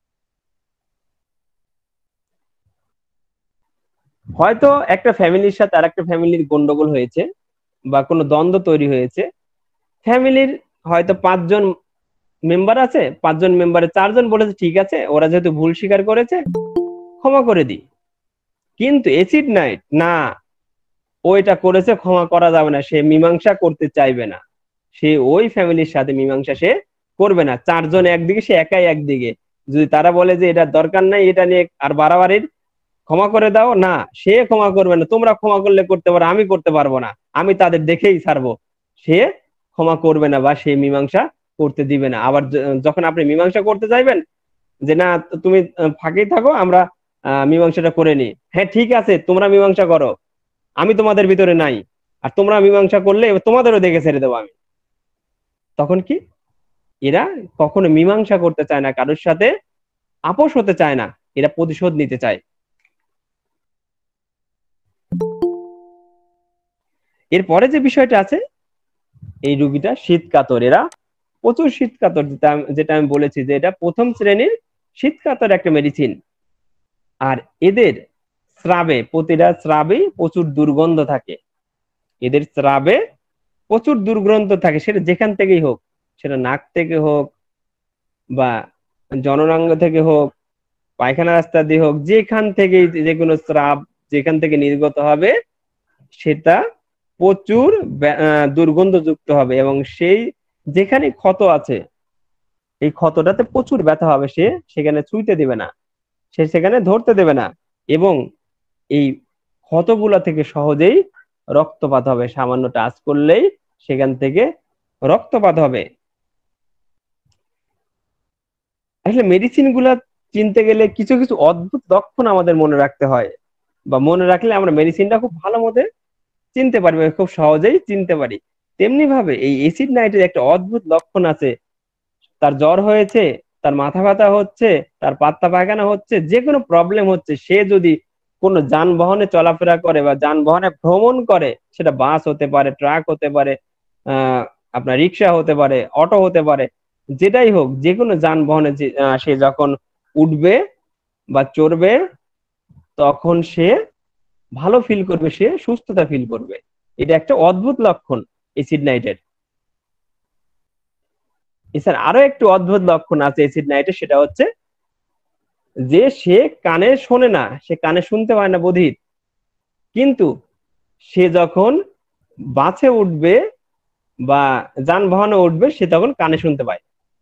হয়তো একটা ফ্যামিলির সাথে আর একটা ফ্যামিলির গন্ডগোল হয়েছে বা কোনো দ্বন্দ্ব তৈরি হয়েছে, ফ্যামিলির হয়তো 5 জন মেম্বার আছে, 5 জন মেম্বারে 4 জন বলেছে ঠিক আছে, ওরা যেহেতু ভুল স্বীকার করেছে ক্ষমা করে দিই। কিন্তু এসিড নাইট না, ও এটা করেছে, ক্ষমা করা যাবে না, সে মীমাংসা করতে চাইবে না, সে ওই ফ্যামিলির সাথে মীমাংসা সে করবে না। 4 জন একদিকে, সে একাই একদিকে। যদি তারা বলে যে এটা দরকার নাই, এটা নিয়ে আর বাড়াবাড়ির, ক্ষমা করে দাও, না, সে ক্ষমা করবে না। তোমরা ক্ষমা করলে করতে পারো, আমি করতে পারবো না, আমি তাদের দেখেই ছাড়বো। সে ক্ষমা করবে না বা সে মীমাংসা করতে দিবে না। আবার যখন আপনি মীমাংসা করতে যাইবেন যে না তুমি ফাঁকেই থাকো, আমরা মীমাংসাটা করে নি, হ্যাঁ ঠিক আছে তোমরা মীমাংসা করো, আমি তোমাদের ভিতরে নাই, আর তোমরা মীমাংসা করলে এবার তোমাদেরও দেখে ছেড়ে দেবো আমি। তখন কি, এরা কখনো মীমাংসা করতে চায় না, কারোর সাথে আপোষ হতে চায় না, এরা প্রতিশোধ নিতে চায়। এরপরে যে বিষয়টা আছে, এই রুগীটা শীত কাতর, এরা প্রচুর শীত কাতর, যেটা আমি বলেছি যে এটা প্রথম শ্রেণীর শীত কাতর একটা মেডিসিন। আর এদের স্রাবে, প্রতিটা স্রাবেই প্রচুর দুর্গন্ধ থাকে, এদের স্রাবে প্রচুর দুর্গন্ধ থাকে, সেটা যেখান থেকেই হোক, সেটা নাক থেকে হোক বা জননাঙ্গ থেকে হোক, পায়খানা রাস্তা দিয়ে হোক, যেখান থেকে যে কোনো স্রাব যেখান থেকে নির্গত হবে সেটা প্রচুর দুর্গন্ধযুক্ত হবে, এবং সেই যেখানে ক্ষত আছে এই ক্ষতটাতে প্রচুর ব্যথা হবে, সে সেখানে ছুঁইতে দেবে না, সে সেখানে ধরতে দেবে না, এবং এই ক্ষতগুলা থেকে সহজেই রক্তপাত হবে, সামান্য টাচ করলেই সেখান থেকে রক্তপাত হবে। আসলে মেডিসিন গুলা চিনতে গেলে কিছু কিছু অদ্ভুত লক্ষণ আমাদের মনে রাখতে হয়, বা মনে রাখলে আমরা মেডিসিনটা খুব ভালো মতো চিনতে পারি, বা খুব সহজেই চিনতে পারি। তেমনি ভাবে এই এসিড নাইট্রের একটা অদ্ভুত লক্ষণ আছে, তার জ্বর হয়েছে, তার মাথা ব্যথা হচ্ছে, তার পাতলা পায়খানা হচ্ছে, যে কোনো প্রবলেম হচ্ছে, সে যদি কোনো যানবাহনে চলাফেরা করে বা যানবাহনে ভ্রমণ করে, সেটা বাস হতে পারে, ট্রাক হতে পারে, আহ আপনার রিক্সা হতে পারে, অটো হতে পারে, যেটাই হোক, যে কোনো যানবাহনে সে যখন উঠবে বা চড়বে, তখন সে ভালো ফিল করবে, সে সুস্থতা ফিল করবে। এটা একটা অদ্ভুত লক্ষণ এসিড নাইটের। এছাড়া আরো একটু অদ্ভুত লক্ষণ আছে এসিড নাইটের, সেটা হচ্ছে যে সে কানে শোনে না, সে কানে শুনতে পায় না, বধির, কিন্তু সে যখন বাসে উঠবে বা যানবাহনে উঠবে, সে তখন কানে শুনতে পায়।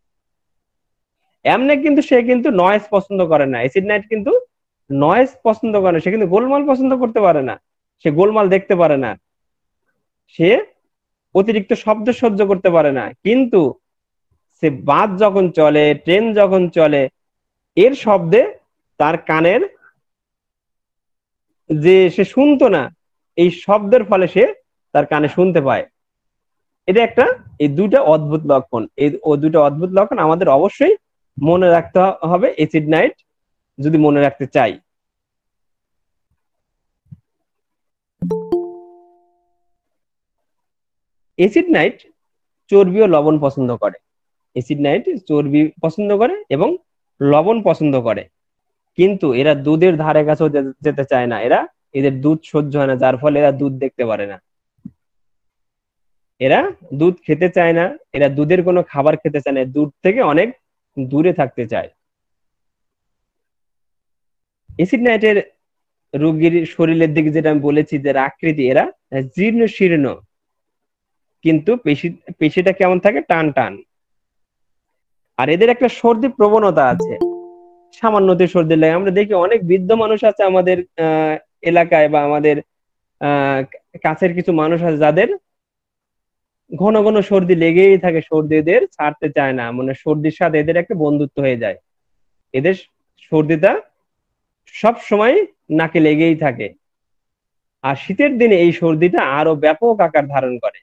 এমনি কিন্তু সে কিন্তু নয়েজ পছন্দ করে না, এসিড নাইট কিন্তু নয়েজ পছন্দ করে না, সে কিন্তু গোলমাল পছন্দ করতে পারে না, সে গোলমাল দেখতে পারে না, সে অতিরিক্ত শব্দ সহ্য করতে পারে না, কিন্তু সে বাস যখন চলে, ট্রেন যখন চলে, এর শব্দে তার কানের যে সে শুনতো না, এই শব্দের ফলে সে তার কানে শুনতে পায়। এটা একটা, এই দুইটা অদ্ভুত লক্ষণ, এই ও দুইটা অদ্ভুত লক্ষণ আমাদের অবশ্যই মনে রাখতে হবে এসিড নাইট যদি মনে রাখতে চাই। এসিড নাইট চর্বি ও লবণ পছন্দ করে, এসিড নাইট চর্বি পছন্দ করে এবং লবণ পছন্দ করে, কিন্তু এরা দুধের ধারে কাছেও যেতে চায় না, এদের দুধ সহ্য হয় না, যার ফলে এরা দুধ দেখতে পারে না, এরা দুধ খেতে চায় না, এরা দুধের কোনো খাবার খেতে চায় না, দুধ থেকে অনেক দূরে থাকতে চায়। এসিড নাইটের রোগীর শরীরের দিকে যেটা আমি বলেছি, যে আকৃতি, এরা জীর্ণ শীর্ণ, কিন্তু পেশিটা কেমন থাকে, টান টান। আর এদের একটা সর্দি প্রবণতা আছে, সামান্যতে সর্দি লাগে, আমরা দেখি অনেক বৃদ্ধ মানুষ আছে আমাদের এলাকায়, বা আমাদের আহ কাছের কিছু মানুষ আছে যাদের ঘন ঘন সর্দি লেগেই থাকে, সর্দি এদের ছাড়তে চায় না, মানে সর্দির সাথে এদের একটা বন্ধুত্ব হয়ে যায়, এদের সর্দিটা সব সময় নাকে লেগেই থাকে। আর শীতের দিনে এই সর্দিটা আরো ব্যাপক আকার ধারণ করে,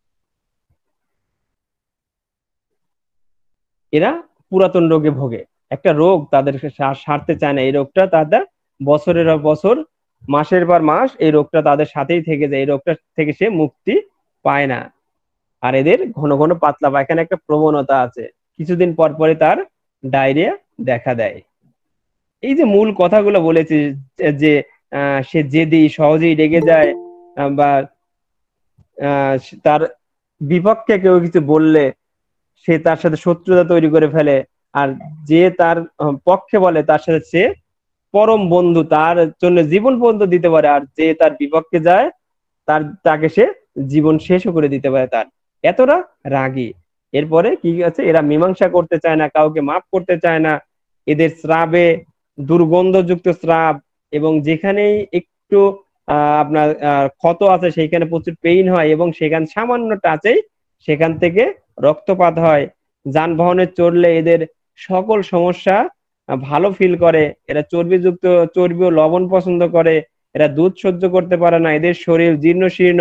এরা পুরাতন রোগে ভোগে, একটা রোগ তাদের সারতে চায় না, এই রোগটা তাদের বছরের পর বছর, মাসের পর মাস এই রোগটা তাদের সাথেই থেকে যায়, এই রোগটা থেকে সে মুক্তি পায় না। আর এদের ঘন ঘন পাতলা পায়খানা একটা প্রবণতা আছে, কিছুদিন পর পরে তার ডায়রিয়া দেখা দেয়। এই যে মূল কথাগুলো বলেছি, যে সে জেদি, সহজেই রেগে যায়, বা আহ, তার বিপক্ষে কেউ কিছু বললে সে তার সাথে শত্রুতা তৈরি করে ফেলে, আর যে তার পক্ষে বলে তার সাথে সে পরম বন্ধু, তার জন্য জীবন পর্যন্ত দিতে পারে, আর যে তার বিপক্ষে যায় তাকে সে জীবন শেষও করে দিতে পারে, তার এতটা রাগী। এরপরে কি আছে, এরা মীমাংসা করতে চায় না, কাউকে মাফ করতে চায় না, এদের স্রাবে দুর্গন্ধযুক্ত স্রাব, এবং যেখানেই একটু আপনার ক্ষত আছে সেইখানে প্রচুর পেইন হয়, এবং সেখানে সামান্য টাচেই সেখান থেকে রক্তপাত হয়। যানবাহনে চড়লে এদের সকল সমস্যা ভালো ফিল করে। এরা চর্বিযুক্ত, চর্বি ও লবণ পছন্দ করে। এরা দুধ সহ্য করতে পারে না। এদের শরীর জীর্ণ শীর্ণ।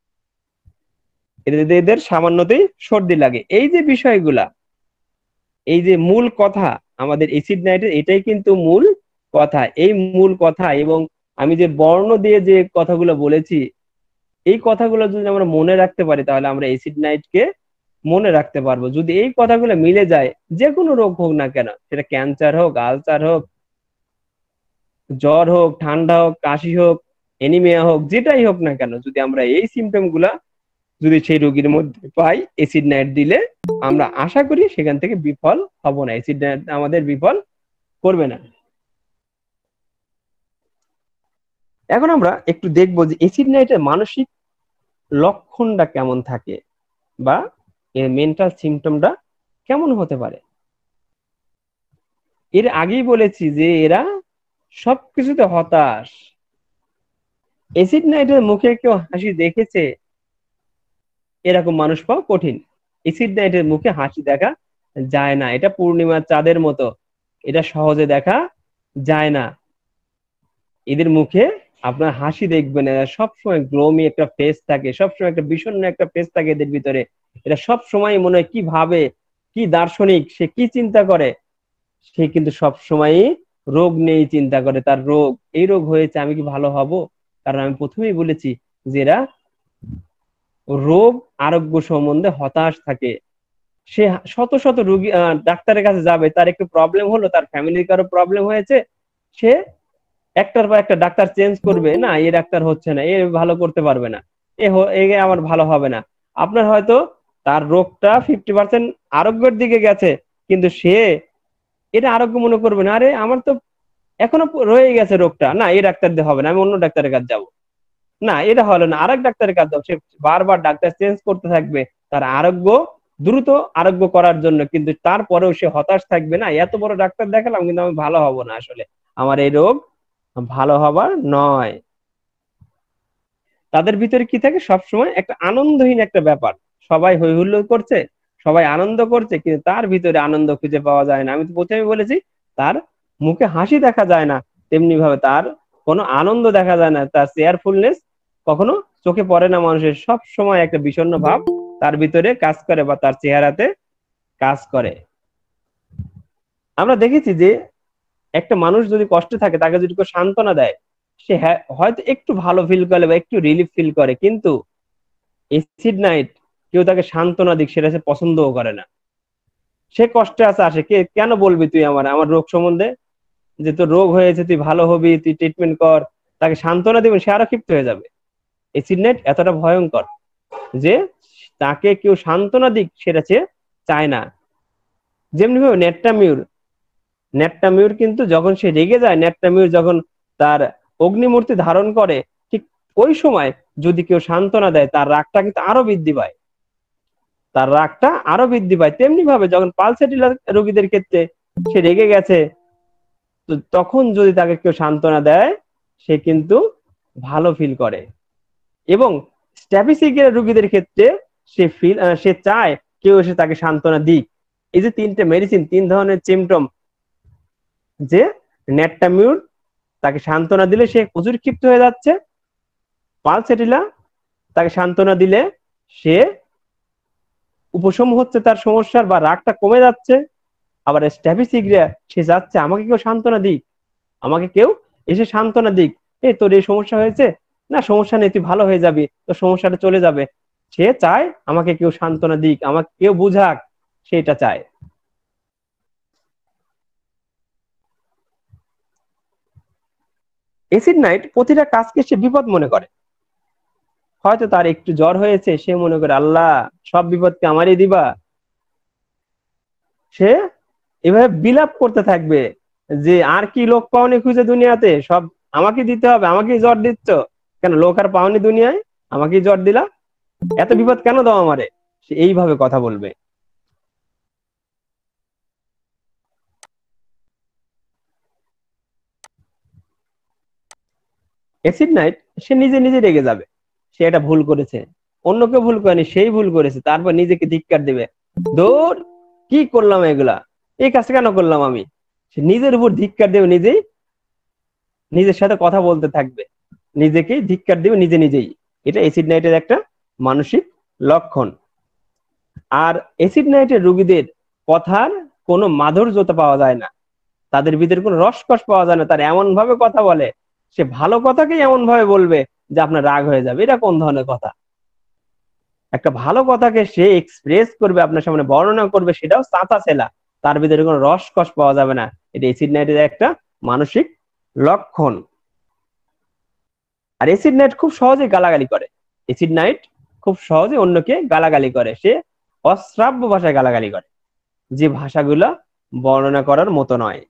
এদের সামান্যতেই সর্দি লাগে। এই যে বিষয়গুলা, এই যে মূল কথা আমাদের অ্যাসিড নাইট্রেট, এটাই কিন্তু মূল কথা। এই মূল কথা এবং আমি যে বর্ণ দিয়ে যে কথাগুলো বলেছি, এই কথাগুলো যদি আমরা মনে রাখতে পারি তাহলে আমরা অ্যাসিড নাইটকে মনে রাখতে পারবো। যদি এই কথাগুলো মিলে যায়, যে কোনো রোগ হোক না কেন, সেটা ক্যান্সার হোক, আলসার হোক, জ্বর হোক, ঠান্ডা হোক, কাশি হোক, এনিমিয়া হোক, যেটাই হোক না কেন, যদি আমরা এই সিমটম গুলা যদি সেই রোগীর মধ্যে পাই, অ্যাসিড নাইট দিলে আমরা আশা করি সেখান থেকে বিফল হব না, অ্যাসিড নাইট আমাদের বিফল করবে না। এখন আমরা একটু দেখবো যে অ্যাসিড নাইটের মানসিক লক্ষণটা কেমন থাকে, বা এর মেন্টাল সিমটমটা কেমন হতে পারে। এর আগেই বলেছি যে এরা সবকিছুতে হতাশ। অ্যাসিড নাইটের মুখে কেউ হাসি দেখেছে, এরকম মানুষ পাওয়া কঠিন। অ্যাসিড নাইটের মুখে হাসি দেখা যায় না, এটা পূর্ণিমার চাঁদের মতো, এটা সহজে দেখা যায় না। এদের মুখে আপনার হাসি দেখবেন, এরা সবসময় গ্লোমি একটা ফেস থাকে, সবসময় একটা বিষণ্ণ একটা ফেস থাকে এদের ভিতরে। এরা সব সময় মনে হয় কি ভাবে, কি দার্শনিক, সে কি চিন্তা করে, সে কিন্তু সব সময়ই রোগ নিয়েই চিন্তা করে। তার রোগ, এই রোগ হয়েছে, আমি কি ভালো হব? কারণ আমি প্রথমেই বলেছি যে এরা রোগ আরোগ্য সম্বন্ধে হতাশ থাকে। সে শত শত রোগী ডাক্তারের কাছে যাবে, তার একটু প্রবলেম হলো, তার ফ্যামিলির কারো প্রবলেম হয়েছে, সে একটার পর একটা ডাক্তার চেঞ্জ করবে, না এ ডাক্তার হচ্ছে না, এ ভালো করতে পারবে না, এ আমার ভালো হবে না। আপনার হয়তো তার রোগটা 50% আরোগ্যের দিকে গেছে, কিন্তু সে এটা আরোগ্য মনে করবে না, আরে আমার তো এখনো রয়ে গেছে রোগটা, না এই ডাক্তার দিয়ে হবে না, আমি অন্য ডাক্তারের কাছে যাবো, না এটা হলো না, আরেক ডাক্তারের কাছে যাবো। সে বারবার ডাক্তার চেঞ্জ করতে থাকবে তার আরোগ্য দ্রুত আরোগ্য করার জন্য, কিন্তু তারপরেও সে হতাশ থাকবে, না এত বড় ডাক্তার দেখালাম কিন্তু আমি ভালো হব না, আসলে আমার এই রোগ ভালো হবার নয়। তাদের ভিতরে কি থাকে, সবসময় একটা আনন্দহীন একটা ব্যাপার। সবাই হই হুল্লোড় করছে, সবাই আনন্দ করছে, কিন্তু তার ভিতরে আনন্দ খুঁজে পাওয়া যায় না। আমি তো প্রথমে বলেছি তার মুখে হাসি দেখা যায় না, তেমনি ভাবে তার কোনো আনন্দ দেখা যায় না, তার চেয়ারফুলনেস কখনো চোখে পড়ে না মানুষের। সব সময় একটা বিষণ্ণ ভাব তার ভিতরে কাজ করে, বা তার চেহারাতে কাজ করে। আমরা দেখেছি যে একটা মানুষ যদি কষ্টে থাকে, তাকে যদি কেউ সান্ত্বনা দেয়, সে হয়তো একটু ভালো ফিল করে বা একটু রিলিফ ফিল করে, কিন্তু এসিড নাইট কেউ তাকে সান্ত্বনা দিক সেটা সে পছন্দও করে না। সে কষ্টে আছে, আসে কে কেন বলবি তুই আমার আমার রোগ সম্বন্ধে, যে তোর রোগ হয়েছে তুই ভালো হবি, তুই ট্রিটমেন্ট কর, তাকে সান্ত্বনা দিবেন, সে আরো ক্ষিপ্ত হয়ে যাবে। এসিড নাইট এতটা ভয়ঙ্কর যে তাকে কেউ সান্ত্বনা দিক সেটা সে চায় না। যেমনি ভাবে নেট্টামিউর কিন্তু যখন সে রেগে যায়, নেট্টামিউর যখন তার অগ্নিমূর্তি ধারণ করে, ঠিক ওই সময় যদি কেউ সান্ত্বনা দেয়, তার রাগটা কিন্তু আরো বৃদ্ধি পায়, তার রাগটা আরো বৃদ্ধি পায়। তেমনি ভাবে যখন পালসেটিলা রোগীদের ক্ষেত্রে সে রেগে গেছে, তো তখন যদি তাকে কেউ সান্ত্বনা দেয়, সে কিন্তু ভালো ফিল করে। এবং স্ট্যাফিসিকের রোগীদের ক্ষেত্রে সে চায় কেউ এসে তাকে সান্ত্বনা দিক। এই যে তিনটে মেডিসিন, তিন ধরনের সিমটম, যে নেট্টামিউর তাকে সান্ত্বনা দিলে সে প্রচুর ক্ষিপ্ত হয়ে যাচ্ছে, পালসেটিলা তাকে সান্ত্বনা দিলে সে উপশম হচ্ছে তার সমস্যার, বা রাগটা কমে যাচ্ছে। আবার স্ট্যাফিসিগ্রিয়া সে যাচ্ছে আমাকে কেউ সান্ত্বনা দিক, আমাকে কেউ এসে সান্ত্বনা দিক, তোর এই সমস্যা হয়েছে, না সমস্যা নেই, তুই ভালো হয়ে যাবি, তোর সমস্যাটা চলে যাবে। সে চায় আমাকে কেউ সান্ত্বনা দিক, আমাকে কেউ বুঝাক, সেটা চায়। এসিড নাইট প্রতিটা কাজকে সে বিপদ মনে করে। হয়তো তার একটু জ্বর হয়েছে, সে মনে করে আল্লাহ সব বিপদকে আমারই দিবা। সে এভাবে বিলাপ করতে থাকবে যে আর কি লোক পাওনি খুঁজে দুনিয়াতে, সব আমাকে দিতে হবে, আমাকেই জ্বর দিচ্ছ কেন, লোক আর পাওনি দুনিয়ায়, আমাকেই জ্বর দিলা, এত বিপদ কেন দাও আমারে, সে এইভাবে কথা বলবে। অ্যাসিড নাইট সে নিজে নিজে রেগে যাবে, সে এটা ভুল করেছে, অন্য কেউ ভুল করেনি, সেই ভুল করেছে, তারপর নিজেকে ধিক্কার দেবে, দৌড় কি করলাম এগুলা, এই কাজটা কেন করলাম আমি, সে নিজের উপর ধিক্কার দেবে, নিজেই নিজের সাথে কথা বলতে থাকবে, নিজেকেই ধিক্কার দেবে নিজে নিজেই। এটা অ্যাসিড নাইটের একটা মানসিক লক্ষণ। আর অ্যাসিড নাইটের রোগীদের কথার কোনো মাধুর্যতা পাওয়া যায় না, তাদের ভিতরে কোনো রসকস পাওয়া যায় না। তার এমন ভাবে কথা বলে, সে ভালো কথাকেই এমন ভাবে বলবে যে আপনার রাগ হয়ে যাবে। এটা কোন ধরনের কথা? একটা ভালো কথাকে সে এক্সপ্রেস করবে, আপনার সামনে বর্ণনা করবে, সেটাও চাচা ছেলা, তার ভিতরে কোনো রসকস পাওয়া যাবে না। এটা অ্যাসিড নাইটের একটা মানসিক লক্ষণ। আর অ্যাসিড নাইট খুব সহজে গালাগালি করে। অ্যাসিড নাইট খুব সহজে অন্যকে গালাগালি করে, সে অশ্রাব্য ভাষায় গালাগালি করে, যে ভাষাগুলো বর্ণনা করার মতো নয়।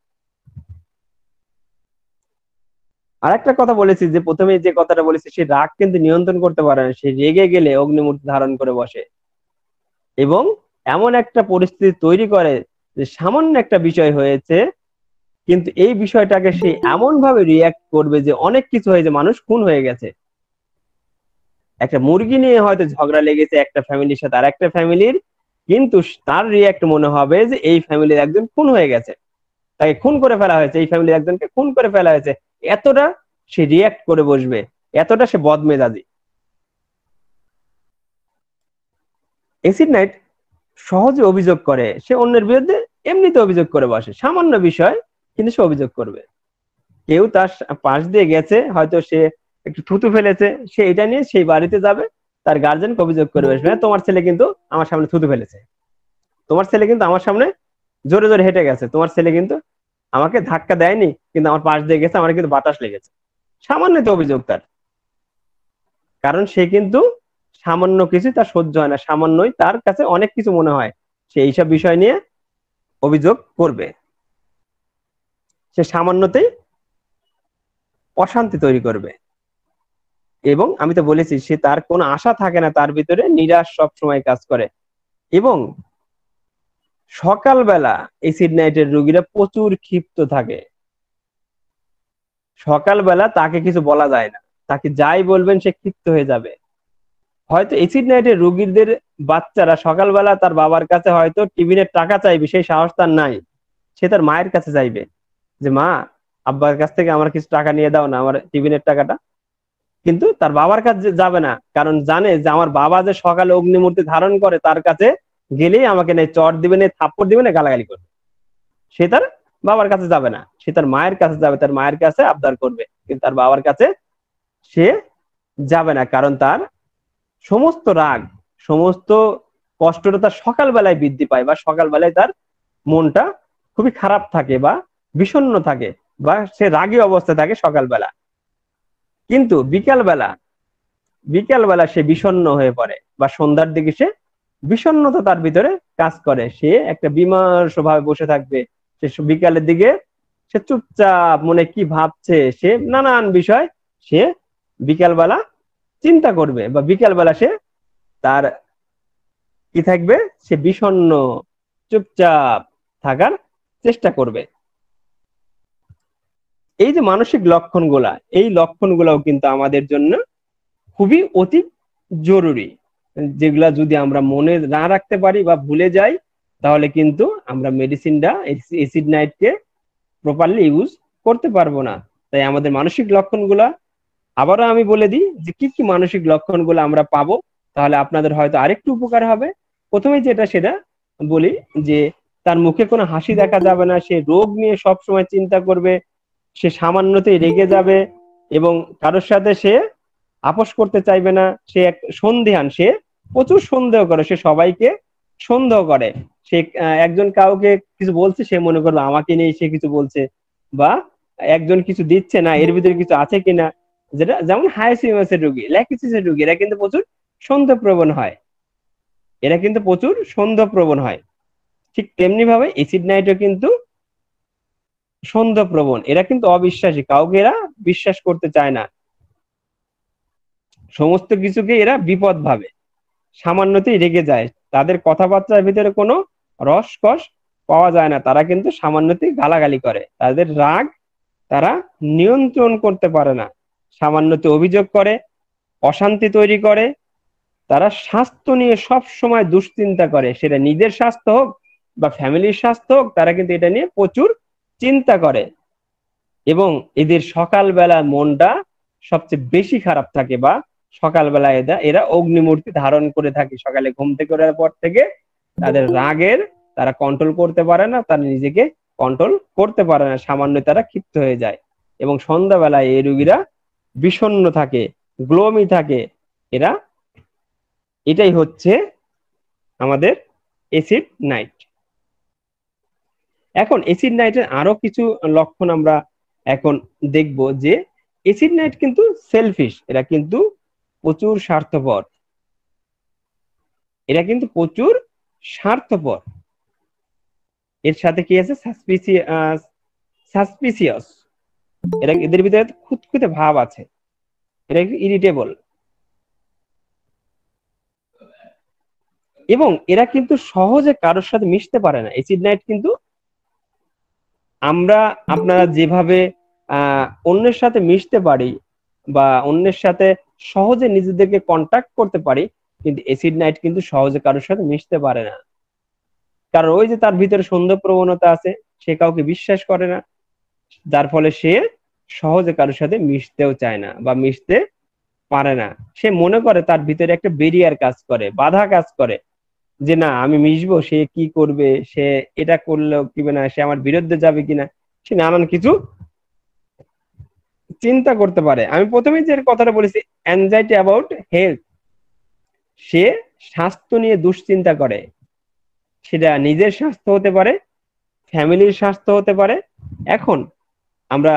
আর একটা কথা বলেছি, যে প্রথমে যে কথাটা বলেছি, সে রাগ কিন্তু নিয়ন্ত্রণ করতে পারে না, সে রেগে গেলে অগ্নিমূর্তি ধারণ করে বসে, এবং এমন একটা পরিস্থিতি তৈরি করে যে সামান্য একটা বিষয় হয়েছে, কিন্তু এই বিষয়টাকে সে এমন ভাবে রিয়াক্ট করবে যে অনেক কিছু হয়েছে, মানুষ খুন হয়ে গেছে। একটা মুরগি নিয়ে হয়তো ঝগড়া লেগেছে একটা ফ্যামিলির সাথে আর একটা ফ্যামিলির, কিন্তু তার রিয়াক্ট মনে হবে যে এই ফ্যামিলির একজন খুন হয়ে গেছে, তাকে খুন করে ফেলা হয়েছে, এই ফ্যামিলির একজনকে খুন করে ফেলা হয়েছে। এতটা সে রিয়াক্ট করে বসবে, এতটা সে বদমেজাজি। অ্যাসিড নাইট সহজে অভিযোগ করে, সে অন্যের বিরুদ্ধে এমনিতে অভিযোগ করে বসে, সামান্য বিষয় কিন্তু সে অভিযোগ করবে। কেউ তার পাশ দিয়ে গেছে, হয়তো সে একটু থুতু ফেলেছে, সে এটা নিয়ে সেই বাড়িতে যাবে, তার গার্জেনকে অভিযোগ করে বসবে, হ্যাঁ তোমার ছেলে কিন্তু আমার সামনে থুতু ফেলেছে, তোমার ছেলে কিন্তু আমার সামনে জোরে জোরে হেঁটে গেছে, তোমার ছেলে কিন্তু আমাকে ধাক্কা দেয়নি, কিন্তু আমার পাশ দিয়ে গেছে, আমার কিন্তু বাতাস লেগেছে। সামান্য তো অভিযোগ তার, কারণ সে কিন্তু সামান্য কিছু তার সহ্য হয় না, সামান্যই তার কাছে অনেক কিছু মনে হয়, সে এইসব বিষয় নিয়ে অভিযোগ করবে, সে সামান্যতেই অশান্তি তৈরি করবে। এবং আমি তো বলেছি, সে তার কোনো আশা থাকে না, তার ভিতরে নিরাশ সব সময় কাজ করে। এবং সকালবেলা অ্যাসিড নাইটের রোগীরা প্রচুর ক্ষিপ্ত থাকে, সকালবেলা তাকে কিছু বলা যায় না, তাকে যাই বলবেন সে ক্ষিপ্ত হয়ে যাবে। হয়তো অ্যাসিড নাইটের রোগীদের বাচ্চারা সকালবেলা তার বাবার কাছে হয়তো টিফিনের টাকা চাইবে, সেই সাহস তার নাই, সে তার মায়ের কাছে চাইবে যে মা, আব্বার কাছ থেকে আমার কিছু টাকা নিয়ে দাও না, আমার টিফিনের টাকাটা। কিন্তু তার বাবার কাছে যাবে না, কারণ জানে যে আমার বাবা যে সকালে অগ্নিমূর্তি ধারণ করে, তার কাছে গেলেই আমাকে নেই চট দিবে, না থাপ্পড় দিবে, না গালাগালি করবে। সে তার বাবার কাছে যাবে না, সে তার মায়ের কাছে যাবে, তার মায়ের কাছে আবদার করবে, কিন্তু তার বাবার কাছে সে যাবে না, কারণ তার সমস্ত রাগ, সমস্ত কষ্টটা তার সকালবেলায় বৃদ্ধি পায়, বা সকালবেলায় তার মনটা খুবই খারাপ থাকে, বা বিষণ্ণ থাকে, বা সে রাগী অবস্থায় থাকে সকালবেলা। কিন্তু বিকালবেলা সে বিষণ্ণ হয়ে পড়ে, বা সন্ধ্যার দিকে সে বিষণ্ণতা তার ভিতরে কাজ করে, সে একটা বিমর্ষ ভাবে বসে থাকবে। সে বিকালের দিকে সে চুপচাপ মনে কি ভাবছে, সে নানান বিষয় সে বিকালবেলা চিন্তা করবে, বা বিকালবেলা সে তার কি থাকবে, সে বিষণ্ণ চুপচাপ থাকার চেষ্টা করবে। এই যে মানসিক লক্ষণগুলা, এই লক্ষণগুলাও কিন্তু আমাদের জন্য খুবই অতি জরুরি, যেগুলা যদি আমরা মনে না রাখতে পারি বা ভুলে যাই, তাহলে কিন্তু আমরা মেডিসিনটা অ্যাসিড নাইটকে প্রপারলি ইউজ করতে পারবো না। তাই আমাদের মানসিক লক্ষণগুলা আবারও আমি বলে দিই, যে কি কি মানসিক লক্ষণগুলো আমরা পাবো, তাহলে আপনাদের হয়তো আরেকটু উপকার হবে। প্রথমে যেটা সেটা বলি, যে তার মুখে কোনো হাসি দেখা যাবে না, সে রোগ নিয়ে সব সময় চিন্তা করবে, সে সামান্যতেই রেগে যাবে, এবং কারোর সাথে সে আপোষ করতে চাইবে না, সে এক সন্দেহান, সে প্রচুর সন্দেহ করে, সে সবাইকে সন্দেহ করে। সে একজন কাউকে কিছু বলছে, সে মনে করবে আমাকে নিয়ে সে কিছু বলছে, বা একজন কিছু দিচ্ছে না, এর ভিতরে কিছু আছে কিনা। যেটা যেমন হাইসিমাসের রোগী, ল্যাকিসিসের রোগী, এরা কিন্তু প্রচুর সন্দেহ প্রবণ হয়, এরা কিন্তু প্রচুর সন্দেহ প্রবণ হয়। ঠিক তেমনি ভাবে অ্যাসিড নাইটও কিন্তু সন্দেহ প্রবণ, এরা কিন্তু অবিশ্বাসী, কাউকে এরা বিশ্বাস করতে চায় না, সমস্ত কিছুকে এরা বিপদ ভাবে, সামান্যতেই রেগে যায়, তাদের কথাবার্তার ভিতরে কোনো রসকস পাওয়া যায় না, তারা কিন্তু সামান্যতেই গালাগালি করে, তাদের রাগ তারা নিয়ন্ত্রণ করতে পারে না, সামান্যতে অভিযোগ করে, অশান্তি তৈরি করে। তারা স্বাস্থ্য নিয়ে সব সময় দুশ্চিন্তা করে, সেটা নিজের স্বাস্থ্য হোক বা ফ্যামিলির স্বাস্থ্য হোক, তারা কিন্তু এটা নিয়ে প্রচুর চিন্তা করে এবং এদের সকালবেলা মনটা সবচেয়ে বেশি খারাপ থাকে, বা সকালবেলা এরা অগ্নিমূর্তি ধারণ করে থাকে। সকালে ঘুম থেকে ওঠার পর থেকে তাদের রাগের তারা কন্ট্রোল করতে পারে না, তারা নিজেকে কন্ট্রোল করতে পারে না, সামান্য তারা ক্ষিপ্ত হয়ে যায়। এবং সন্ধ্যাবেলায় এই রোগীরা বিষণ্ণ থাকে, গ্লোমি থাকে। এরা এটাই হচ্ছে আমাদের অ্যাসিড নাইট। এখন অ্যাসিড নাইটের আরো কিছু লক্ষণ আমরা এখন দেখব, যে অ্যাসিড নাইট কিন্তু সেলফিশ, এরা কিন্তু প্রচুর স্বার্থপর, এরা কিন্তু প্রচুর স্বার্থপর। এর সাথে কি আছে? সাসপিসিয়াস, এরা, এদের ভিতরে খুঁতখুঁতে ভাব আছে, এরা একটু ইরিটেবল, এবং এরা কিন্তু সহজে কারোর সাথে মিশতে পারে না। অ্যাসিড নাইট কিন্তু আপনারা যেভাবে অন্যের সাথে মিশতে পারি বা অন্যের সাথে সহজে নিজেদেরকে কন্টাক্ট করতে পারি, কিন্তু অ্যাসিড নাইট কিন্তু সহজে কারোর সাথে মিশতে পারে না। কারণ ওই যে তার ভিতরে সন্দেহ প্রবণতা আছে, সে কাউকে বিশ্বাস করে না, যার ফলে সে সহজে কারোর সাথে মিশতেও চায় না বা মিশতে পারে না। সে মনে করে তার ভিতরে একটা ব্যারিয়ার কাজ করে, বাধা কাজ করে, যে না আমি মিশবো, সে কি করবে, সে এটা করলেও কিবে না, সে আমার বিরুদ্ধে যাবে কিনা, সে নানান কিছু চিন্তা করতে পারে। আমি প্রথমেই যে কথাটা বলেছি, অ্যাংজাইটি অ্যাবাউট হেলথ, সে স্বাস্থ্য নিয়ে দুশ্চিন্তা করে। সেটা নিজের স্বাস্থ্য হতে পারে, ফ্যামিলির স্বাস্থ্য হতে পারে। এখন আমরা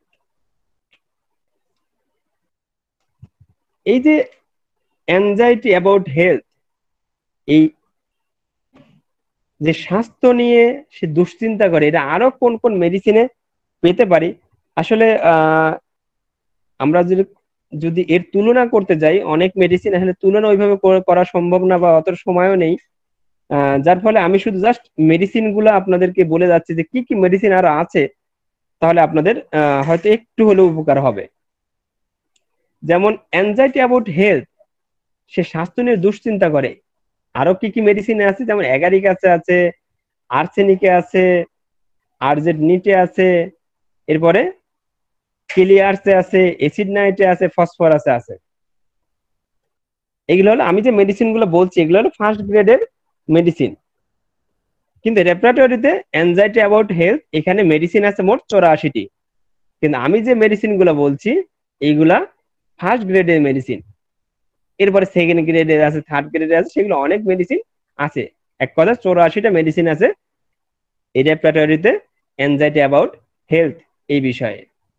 এই যে অ্যাংজাইটি অ্যাবাউট হেলথ, এই যে স্বাস্থ্য নিয়ে সে দুশ্চিন্তা করে, এটা আরো কোন কোন মেডিসিনে পেতে পারি? আসলে আমরা যদি যদি এর তুলনা করতে যাই, অনেক মেডিসিন আসলে তুলনা ওইভাবে করা সম্ভব না, বা অত সময়ও নেই। যার ফলে আমি শুধু জাস্ট মেডিসিন গুলো আপনাদেরকে বলে যাচ্ছি যে কি কি মেডিসিন আরো আছে, তাহলে আপনাদের হয়তো একটু হলেও উপকার হবে। যেমন অ্যাংজাইটি অ্যাবাউট হেলথ, সে স্বাস্থ্য নিয়ে দুশ্চিন্তা করে। আরো কি কি মেডিসিন আছে? যেমন অ্যাগারিক আছে, আর্সেনিকে আছে, আরজেড নিটে আছে, এরপরে ক্লিয়ারসে আছে, অ্যাসিড নাইটে আছে, ফসফরাসে আছে। এগুলো হলো, আমি যে মেডিসিন গুলো বলছি, এগুলো হলো ফার্স্ট গ্রেডের মেডিসিন। কিন্তু রেপার্টরিতে অ্যাংজাইটি অ্যাবাউট হেলথ, এখানে মেডিসিন আছে মোট 84টি। কিন্তু আমি যে মেডিসিন গুলো বলছি, এইগুলা ফার্স্ট গ্রেডের মেডিসিন। এরপরে সেকেন্ড গ্রেডের আছে, থার্ড গ্রেডের আছে, সেগুলো অনেক মেডিসিন আছে। এক কথা 84টা মেডিসিন আছে এই রেপার্টরিতে অ্যাংজাইটি অ্যাবাউট হেলথ এই বিষয়ে।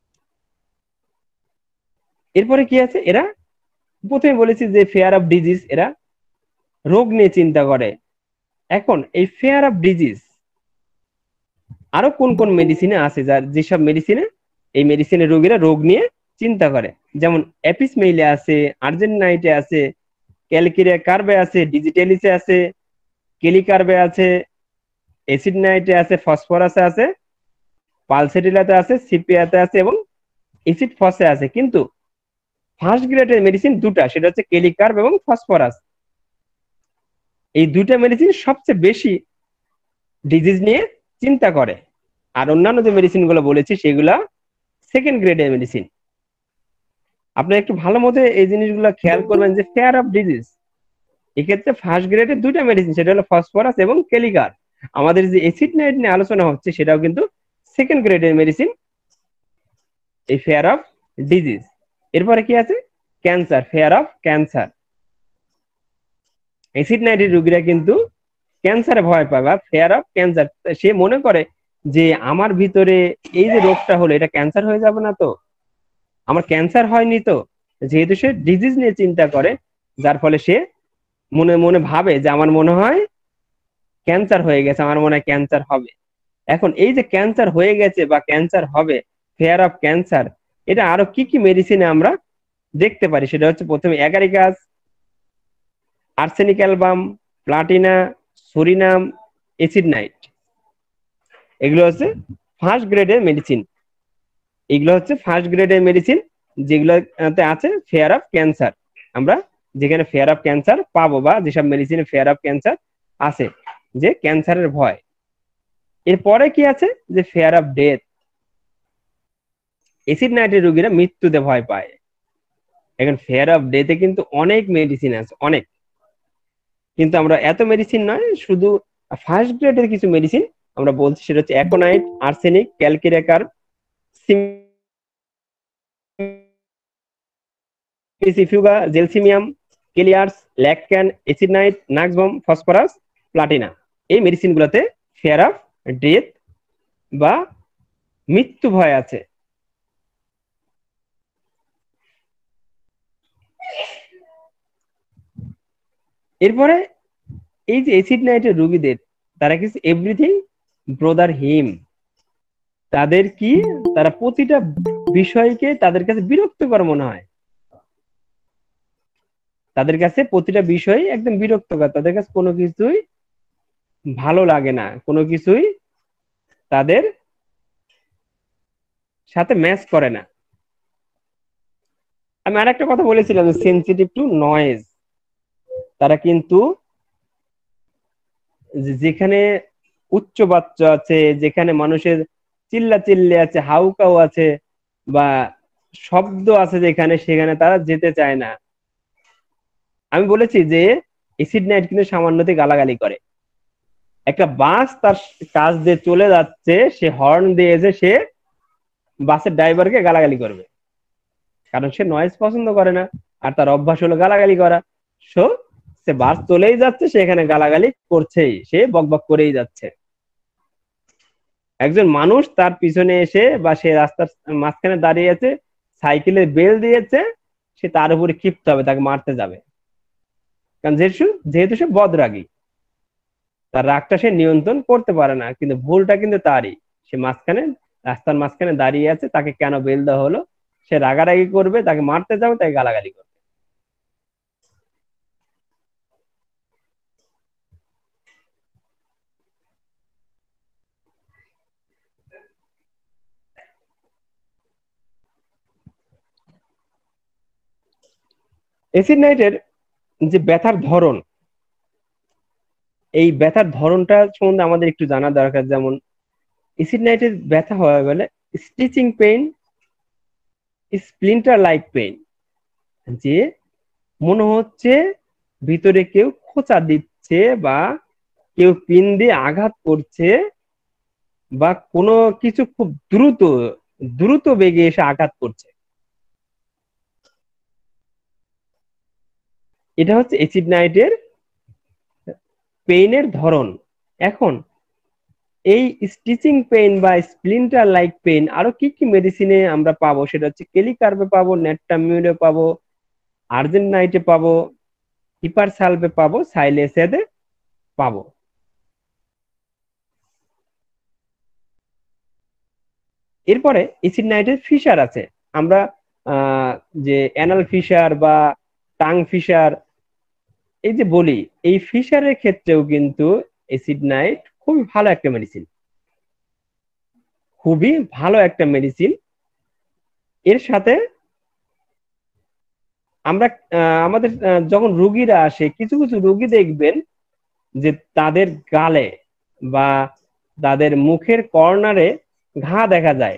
এরপরে কি আছে? এরা প্রথমে বলেছি যে ফেয়ার অফ ডিজিজ, এরা রোগ নিয়ে চিন্তা করে। এখন এই ফেয়ার অফ ডিজিজ আরো কোন কোন মেডিসিনে আছে, যার যেসব মেডিসিনে এই মেডিসিনের রোগীরা রোগ নিয়ে চিন্তা করে? যেমন অ্যাপিসমেইলে আছে, আর্জেন্টাইনে আছে, ক্যালকিরিয়া কার্বে আছে, ডিজিটালিসে আছে, কেলিকার্বে আছে, অ্যাসিড নাইটে আছে, ফসফরাসে আছে, পালসেটিলাতে আছে, সিপিয়াতে আছে এবং অ্যাসিড ফসে আছে। কিন্তু ফার্স্ট গ্রেডের মেডিসিন দুটা, সেটা হচ্ছে কেলিকার্ব এবং ফসফরাস। এই দুটা মেডিসিন সবচেয়ে বেশি ডিজিজ নিয়ে চিন্তা করে। আর অন্যান্য যে মেডিসিন গুলো বলেছি, সেগুলা সেকেন্ড গ্রেডের মেডিসিন। আপনি একটু ভালো মতো এই জিনিসগুলো খেয়াল করবেন যে ফেয়ার অফ ডিজিজ, এক্ষেত্রে ফার্স্ট গ্রেডের দুইটা মেডিসিন, সেটা হলো ফসফরাস এবং কেলিকার। আমাদের যে অ্যাসিড নাইট নিয়ে আলোচনা হচ্ছে, সেটাও কিন্তু সেকেন্ড গ্রেডের মেডিসিন, এই ফেয়ার অফ ডিজিজ। এরপরে কি আছে? Cancer, fear of cancer. Acid নাইটের রোগীরা কিন্তু ক্যান্সারে ভয় পায় বা ফেয়ার অফ ক্যান্সার। সে মনে করে যে আমার ভিতরে এই যে রোগটা হলো, এটা ক্যান্সার হয়ে যাবে না তো, আমার ক্যান্সার হয়নি তো। যেহেতু সে ডিজিজ নিয়ে চিন্তা করে, যার ফলে সে মনে মনে ভাবে যে আমার মনে হয় ক্যান্সার হয়ে গেছে, আমার মনে হয় ক্যান্সার হবে। এখন এই যে ক্যান্সার হয়ে গেছে বা ক্যান্সার হবে, ফেয়ার অফ ক্যান্সার, এটা আরো কি কি মেডিসিনে আমরা দেখতে পারি? সেটা হচ্ছে প্রথমে agaricus, arsenic album, platina, psorinum, acid nit. এগুলো হচ্ছে ফার্স্ট গ্রেডের মেডিসিন। এগুলো হচ্ছে ফার্স্ট গ্রেডের মেডিসিন, যেগুলোতে আছে ফেয়ার অফ ক্যান্সার। আমরা যেখানে ফেয়ার অফ ক্যান্সার পাবো, বা যেসব মেডিসিনে ফেয়ার অফ ক্যান্সার আছে, যে ক্যান্সারের ভয়, এরপরে কি আছে যে fear of death, acid nitrate রোগীরা মৃত্যুতে ভয় পায়। এখন ফেয়ার অফ ডেথে কিন্তু অনেক মেডিসিন আছে, অনেক, কিন্তু আমরা এত মেডিসিন নয়, শুধু ফার্স্ট গ্রেডের কিছু মেডিসিন আমরা বলছি, সেটা হচ্ছে aconite, arsenic, calcarea carb, cimicifuga, gelsemium, kali ars, lac can, acid nit, nux vom, phosphorus, platina. এই মেডিসিন গুলোতে ফেয়ার অফ ডেথ বা মৃত্যু ভয় আছে। এরপরে এই যে অ্যাসিড নাইটের রোগীদের, তারা কিছু এভরিথিং ব্রদার হিম, তাদের কি, তারা প্রতিটা বিষয়কে তাদের কাছে বিরক্তকর মনে হয়, তাদের কাছে প্রতিটা বিষয় একদম বিরক্তকর, তাদের কাছে কোনো কিছুই ভালো লাগে না, কোনো কিছুই তাদের সাথে ম্যাচ করে না। আমি আর একটা কথা বলেছিলাম, সেন্সিটিভ টু নয়েজ, তারা কিন্তু যেখানে উচ্চ বাচ্চা আছে, যেখানে মানুষের চিল্লা চিল্লি আছে, হাউকাউ আছে, বা শব্দ আছে যেখানে, সেখানে তারা যেতে চায় না। আমি বলেছি যে এসিড নাইট কিন্তু সামান্যতে গালাগালি করে। একটা বাস তার কাজ দিয়ে চলে যাচ্ছে, সে হর্ন দিয়েছে, সে বাসের ড্রাইভারকে গালাগালি করবে, কারণ সে নয়েজ পছন্দ করে না, আর তার অভ্যাস হলো গালাগালি করা। সো সে বাস চলেই যাচ্ছে, সে এখানে গালাগালি করছেই, সে বকবক করেই যাচ্ছে। একজন মানুষ তার পিছনে এসে বা সে রাস্তার মাঝখানে দাঁড়িয়ে আছে, সাইকেলের বেল দিয়েছে, সে তার উপরে ক্ষিপ্ত হবে, তাকে মারতে যাবে, কারণ যেহেতু সে বদরাগী, তার রাগটা সে নিয়ন্ত্রণ করতে পারে না, কিন্তু ভুলটা কিন্তু তারই। সে রাস্তার মাঝখানে দাঁড়িয়ে আছে, তাকে কেন বেল দেওয়া হলো, সে রাগারাগি করবে, তাকে মারতে যাবে, তাকে গালাগালি করবে। অ্যাসিড নাইটের যে ব্যথার ধরন, এই ব্যথার ধরনটা সম্বন্ধে আমাদের একটু জানা দরকার। যেমন অ্যাসিড নাইটের ব্যথা হয় বলে stitching pain, splinter like pain, যে মনে হচ্ছে ভিতরে কেউ খোঁচা দিচ্ছে, বা কেউ পিন দিয়ে আঘাত করছে, বা কোনো কিছু খুব দ্রুত দ্রুত বেগে এসে আঘাত করছে। এটা হচ্ছে অ্যাসিড নাইটের পেইনের ধরন। এখন এই স্টিচিং পেইন বা স্প্লিন্টার লাইক পেইন আরো কি কি মেডিসিনে আমরা পাবো, সেটা হচ্ছে কেলিকার্বে পাবো, নেট্টামিউরে পাবো, আর্জেন্টাইনে পাবো, হিপারসালভে পাবো, সাইলেসেদে পাবো। এরপরে অ্যাসিড নাইটের ফিশার আছে। আমরা যে অ্যানাল ফিশার বা টাং ফিশার এই যে বলি, এই ফিশারের ক্ষেত্রেও কিন্তু অ্যাসিড নাইট খুবই ভালো একটা মেডিসিন, খুবই ভালো একটা মেডিসিন। এর সাথে আমরা আমাদের যখন রুগীরা আসে, কিছু কিছু রুগী দেখবেন যে তাদের গালে বা তাদের মুখের কর্নারে ঘা দেখা যায়,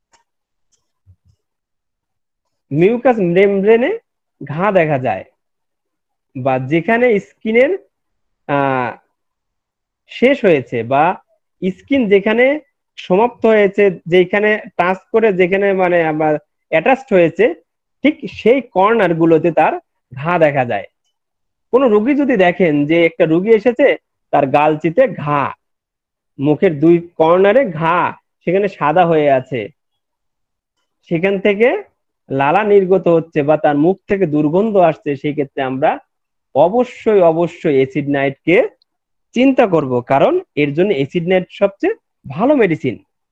মিউকাস মেমব্রেনে ঘা দেখা যায়, বা যেখানে স্কিনের আহ শেষ হয়েছে, বা স্কিন যেখানে সমাপ্ত হয়েছে, যেখানে টাচ করে যেখানে মানে আবার অ্যাটাচড হয়েছে, ঠিক সেই কর্নার গুলোতে তার ঘা দেখা যায়। কোন রোগী যদি দেখেন যে একটা রোগী এসেছে, তার গালচিতে ঘা, মুখের দুই কর্নারে ঘা, সেখানে সাদা হয়ে আছে, সেখান থেকে লালা নির্গত হচ্ছে, বা তার মুখ থেকে দুর্গন্ধ আসছে, সেই ক্ষেত্রে আমরা অবশ্যই অবশ্যই অ্যাসিড নাইটকে চিন্তা করব, কারণ এর জন্য অ্যাসিড নাইট সবচেয়ে ভালো মেডিসিন।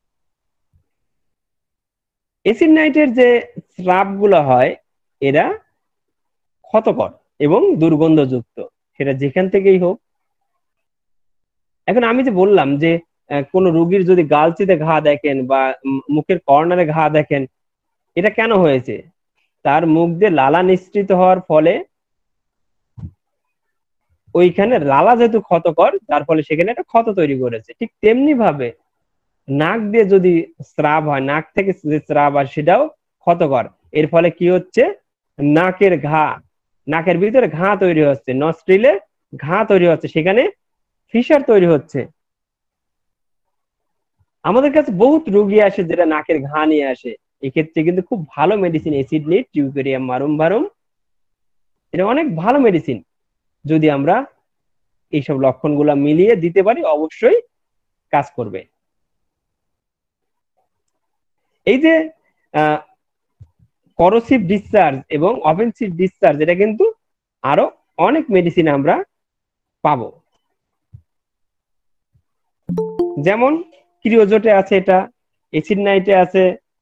অ্যাসিড নাইটের যে স্রাব গুলো হয়, এরা ক্ষতকর এবং দুর্গন্ধযুক্ত, সেটা যেখান থেকেই হোক। এখন আমি যে বললাম যে কোন রোগীর যদি গালচিতে ঘা দেখেন বা মুখের কর্নারে ঘা দেখেন, এটা কেন হয়েছে? তার মুখ দিয়ে লালা নিঃসৃত হওয়ার ফলে ওইখানে লালা যেহেতু ক্ষতকর, যার ফলে সেখানে একটা ক্ষত তৈরি করেছে। ঠিক তেমনি ভাবে নাক দিয়ে যদি স্রাব হয়, নাক থেকে যে স্রাব হয় সেটাও ক্ষতকর। এর ফলে কি হচ্ছে, নাকের ঘা, নাকের ভিতরে ঘা তৈরি হচ্ছে, নস্ট্রিলে ঘা তৈরি হচ্ছে, সেখানে ফিসার তৈরি হচ্ছে। আমাদের কাছে বহুত রোগী আসে যেটা নাকের ঘা নিয়ে আসে। এক্ষেত্রে কিন্তু খুব ভালো medicine acid nit teucrium marum verum, এটা অনেক ভালো মেডিসিন। যদি আমরা এইসব লক্ষণগুলো মিলিয়ে দিতে পারি অবশ্যই কাজ করবে। এই যে করোসিভ ডিসচার্জ এবং অফেন্সিভ ডিসচার্জ, এটা কিন্তু আরো অনেক মেডিসিন আমরা পাবো। যেমন ক্রিওজোটে আছে, এটা অ্যাসিড নাইটে আছে,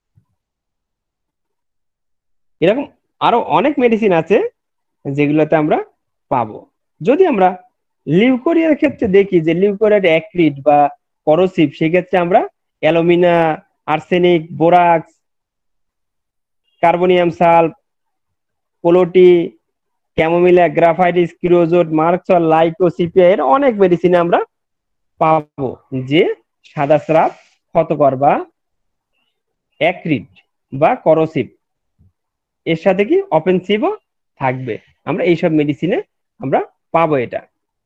এরকম আরো অনেক মেডিসিন আছে যেগুলোতে আমরা পাবো। যদি আমরা লিউকোরিয়ার ক্ষেত্রে দেখি যে লিউকোরিয়া অ্যাক্রিড বা করোসিভ, সেক্ষেত্রে আমরা alumina, arsenic, borax, carbonium sulph, পোলোটি, ক্যামোমিলা, গ্রাফাইটিস, ক্রিওজোট, মার্কসল, লাইকোসিপিয়া, এর অনেক মেডিসিন আমরা পাবো যে সাদা স্রাব ক্ষতকর বা অ্যাক্রিড বা করোসিভ, এর সাথে কি অফেন্সিভও থাকবে। আমরা এইসব মেডিসিনে আমরা পাবো এটা।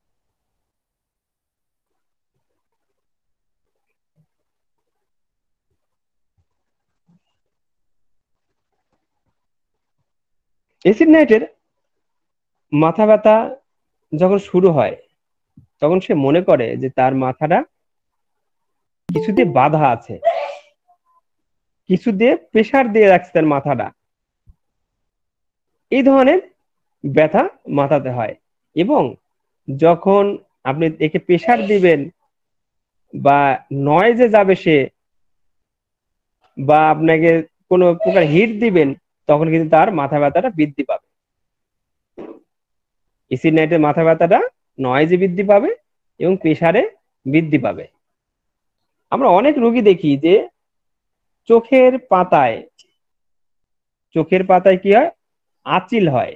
অ্যাসিড নাইটের মাথা ব্যথা যখন শুরু হয়, তখন সে মনে করে যে তার মাথাটা কিছুতে বাধা আছে, কিছু দিয়ে প্রেসার দিয়ে রাখছে তার মাথাটা, এই ধরনের ব্যথা মাথাতে হয়। এবং যখন আপনি একে প্রেসার দিবেন বা নয়েজে যাবে সে, বা আপনাকে কোনো প্রকার হিট দিবেন, তখন কিন্তু তার মাথা ব্যথাটা বৃদ্ধি পাবে। অ্যাসিড নাইটের মাথা ব্যথাটা নয়েজে বৃদ্ধি পাবে এবং প্রেসারে বৃদ্ধি পাবে। আমরা অনেক রোগী দেখি যে চোখের পাতায়, চোখের পাতায় কি হয়, আঁচিল হয়।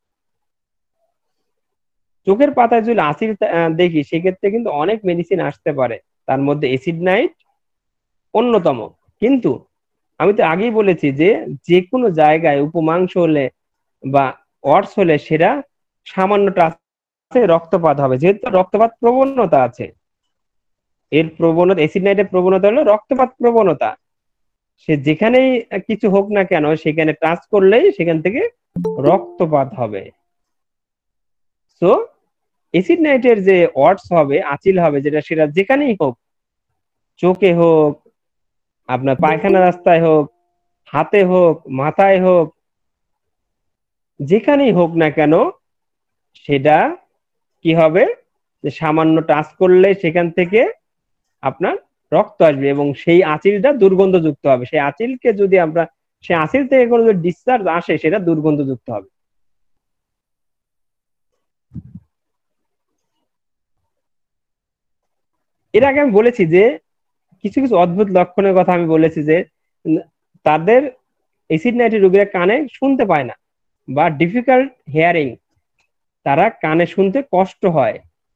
চোখের পাতায় যদি আঁচিল দেখি, সেক্ষেত্রে কিন্তু অনেক মেডিসিন আসতে পারে, তার মধ্যে অ্যাসিড নাইট অন্যতম। কিন্তু আমি তো আগেই বলেছি যে যে কোনো জায়গায় উপমাংস হলে বা অর্স হলে সেটা সামান্য টাচে রক্তপাত হবে, যেহেতু রক্তপাত প্রবণতা আছে। এর প্রবণতা, অ্যাসিড নাইটের প্রবণতা হলো রক্তপাত প্রবণতা। সে যেখানেই কিছু হোক না কেন, সেখানে টাচ করলেই সেখান থেকে রক্তপাত হবে। সো অ্যাসিড নাইটের যে অর্স হবে, আঁচিল হবে, যেটা সেটা যেখানেই হোক, চোখে হোক, আপনার পায়খানা রাস্তায় হোক, হাতে হোক, মাথায় হোক, যেখানেই হোক না কেন, সেটা কি হবে, যে সামান্য টাচ করলে সেখান থেকে আপনার রক্ত আসবে এবং সেই আঁচিলটা দুর্গন্ধযুক্ত হবে। সেই আঁচিলকে যদি আমরা, সেই আঁচিল থেকে কোনো যদি ডিসচার্জ আসে, সেটা দুর্গন্ধযুক্ত হবে। এর আগে আমি বলেছি যে কিছু কিছু অদ্ভুত লক্ষণের কথা আমি বলেছি যে তাদের অ্যাসিড নাইটের রোগীরা কানে শুনতে পায় না বা ডিফিকাল্ট হিয়ারিং, তারা কানে শুনতে কষ্ট হয়।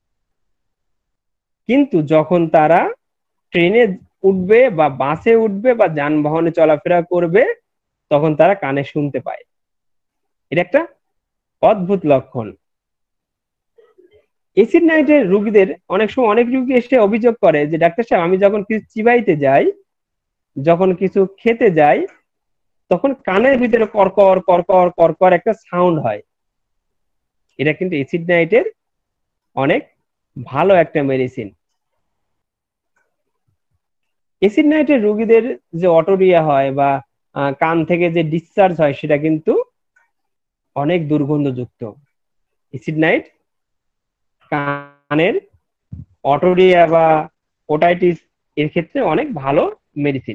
কিন্তু যখন তারা ট্রেনে উঠবে বা বাসে উঠবে বা যানবাহনে চলাফেরা করবে, তখন তারা কানে শুনতে পায়। এটা একটা অদ্ভুত লক্ষণ। অ্যাসিড নাইটের রোগীদের অনেক সময় অনেক রোগী এসে অভিযোগ করে যে ডাক্তার সাহেব, আমি যখন কিছু চিবাইতে যাই, যখন কিছু খেতে যাই, তখন কানের ভিতরে কর্কর কর্কর কর্কর একটা সাউন্ড হয়। এটা কিন্তু অ্যাসিড নাইটের অনেক ভালো একটা মেডিসিন। অ্যাসিড নাইটের রোগীদের যে অটোরিয়া হয় বা কান থেকে যে ডিসচার্জ হয়, সেটা কিন্তু অনেক দুর্গন্ধযুক্ত। অ্যাসিড নাইট কানের অটোরিয়া বা ওটাইটিস এর ক্ষেত্রে অনেক ভালো মেডিসিন।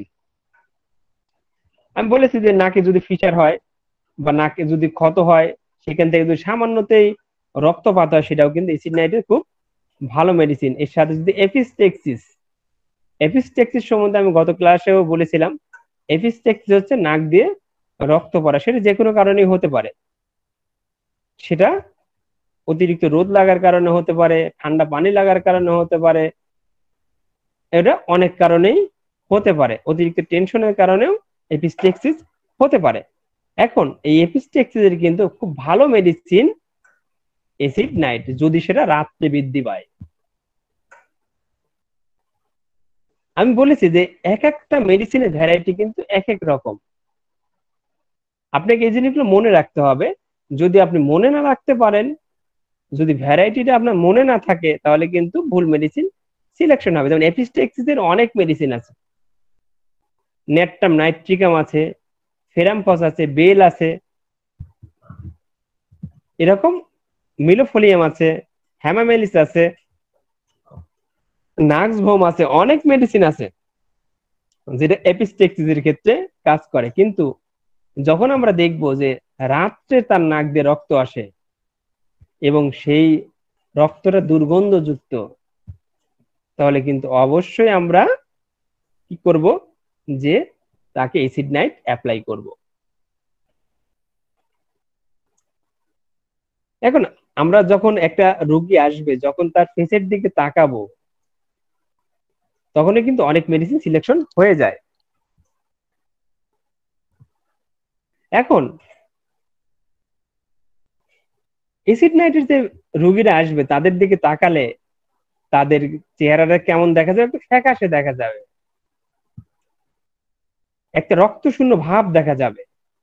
আমি বলেছি যে নাকে যদি ফিচার হয় বা নাকে যদি ক্ষত হয়, সেখান থেকে যদি সামান্যতেই রক্তপাত হয়, সেটাও কিন্তু অ্যাসিড নাইটের খুব ভালো মেডিসিন। এর সাথে যদি এপিস্টেক্সিস, এপিস্টেক্সিস সম্বন্ধে আমি গত ক্লাসেও বলেছিলাম। এপিস্টেক্সিস হচ্ছে নাক দিয়ে রক্ত পড়া, সেটা যে কোনো কারণেই হতে পারে। সেটা অতিরিক্ত রোদ লাগার কারণে হতে পারে, ঠান্ডা পানি লাগার কারণে হতে পারে, এটা অনেক কারণেই হতে পারে। অতিরিক্ত টেনশনের কারণেও এপিস্টেক্সিস হতে পারে। এখন এই এপিস্টেক্সিসের কিন্তু খুব ভালো মেডিসিন অ্যাসিড নাইট, যদি সেটা রাত্রে বৃদ্ধি পায়। আমি বলেছি যে এক একটা মেডিসিনের ভ্যারাইটি কিন্তু এক এক রকম। আপনাকে এই জিনিসগুলো মনে রাখতে হবে। যদি আপনি মনে না রাখতে পারেন, যদি ভ্যারাইটিটা আপনার মনে না থাকে, তাহলে কিন্তু ভুল মেডিসিন সিলেকশন হবে। যেমন এপিস্টেক্সিসের অনেক মেডিসিন আছে, নেট্টাম নাইট্রিকাম আছে, ফেরামফস আছে, বেল আছে, এরকম মিলোফোলিয়াম আছে, হ্যামামেলিস আছে, নাক্সভোম আছে, অনেক মেডিসিন আছে যেটা এপিস্টেক্সিসের ক্ষেত্রে কাজ করে। কিন্তু যখন আমরা দেখব যে রাত্রে তার নাক দিয়ে রক্ত আসে এবং সেই রক্তটা দুর্গন্ধযুক্ত, তাহলে কিন্তু অবশ্যই আমরা কি করব, যে তাকে অ্যাসিড নাইট অ্যাপ্লাই করব। এখন আমরা যখন একটা রোগী আসবে, যখন তার ফেসের দিকে তাকাবো, তখনই কিন্তু অনেক মেডিসিন সিলেকশন হয়ে যায়। এখন অ্যাসিড নাইটের যে রোগীরা আসবে, তাদের দিকে তাকালে তাদের চেহারাটা কেমন দেখা যাবে, একটু ফ্যাকাশে দেখা যাবে, একটা রক্তশূন্য ভাব দেখা যাবে।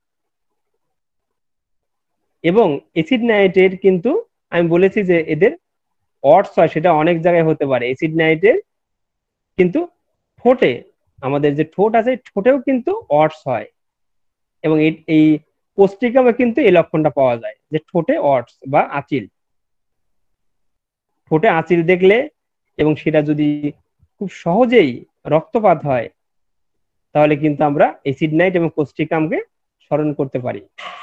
এবং অ্যাসিড নাইটের কিন্তু আমি বলেছি যে এদের অটস হয়, সেটা অনেক জায়গায় হতে পারে। অ্যাসিড নাইটের কিন্তু ঠোঁটে, আমাদের যে ঠোঁট আছে, ঠোঁটেও কিন্তু অটস হয়। এবং এই কোস্টিকামে কিন্তু এই লক্ষণটা পাওয়া যায়, যে ঠোঁটে অটস বা আঁচিল। ঠোঁটে আঁচিল দেখলে এবং সেটা যদি খুব সহজেই রক্তপাত হয়, তাহলে কিন্তু আমরা অ্যাসিড নাইট এবং কোস্টিকামকে স্মরণ করতে পারি।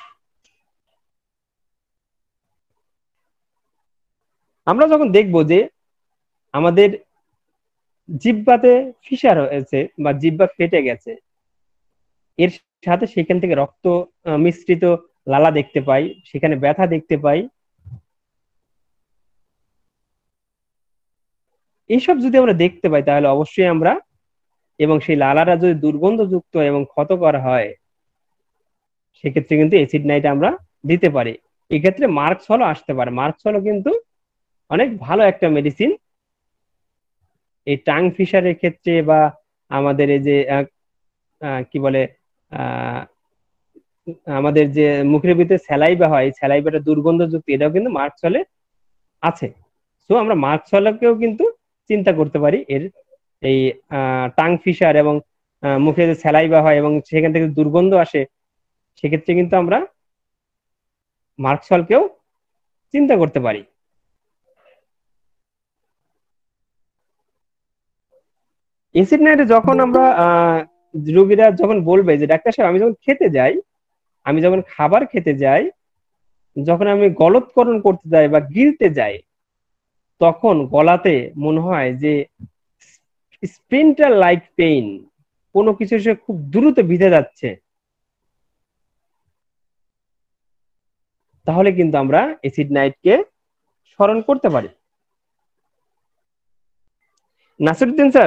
আমরা যখন দেখব যে আমাদের জিহ্বাতে ফিসার হয়েছে বা জিহ্বা ফেটে গেছে, এর সাথে সেখান থেকে রক্ত মিশ্রিত লালা দেখতে পাই, সেখানে ব্যথা দেখতে পাই, এইসব যদি আমরা দেখতে পাই, তাহলে অবশ্যই আমরা, এবং সেই লালাটা যদি দুর্গন্ধযুক্ত এবং ক্ষতকর হয়, সেক্ষেত্রে কিন্তু অ্যাসিড নাইট আমরা দিতে পারি। এক্ষেত্রে মার্কস হলো আসতে পারে। মার্কস হলো কিন্তু অনেক ভালো একটা মেডিসিন এই টাং ফিশারের ক্ষেত্রে, বা আমাদের এই যে কি বলে আহ আমাদের যে মুখের ভিতরে স্যালাইভা হয়, স্যালাইভাটা দুর্গন্ধযুক্ত, এটাও কিন্তু মার্কস হলে আছে। সো আমরা মার্কস হলকেও কিন্তু চিন্তা করতে পারি। এর এই টাং ফিশার এবং মুখে যে স্যালাইভা হয় এবং সেখান থেকে দুর্গন্ধ আসে, সেক্ষেত্রে কিন্তু আমরা মার্কস হলকেও চিন্তা করতে পারি। অ্যাসিড নাইটে যখন আমরা রোগীরা যখন বলবে যে ডাক্তার সাহেব, আমি যখন খেতে যাই, আমি যখন খাবার খেতে যাই, যখন আমি গলৎকরণ করতে যাই বা গিলতে যাই, তখন গলাতে মনে হয় যে স্প্রিন্টার লাইক পেইন, কোনো কিছু সে খুব দ্রুত ভিজে যাচ্ছে, তাহলে কিন্তু আমরা অ্যাসিড নাইটকে স্মরণ করতে পারি। নাসিরুদ্দিন স্যার,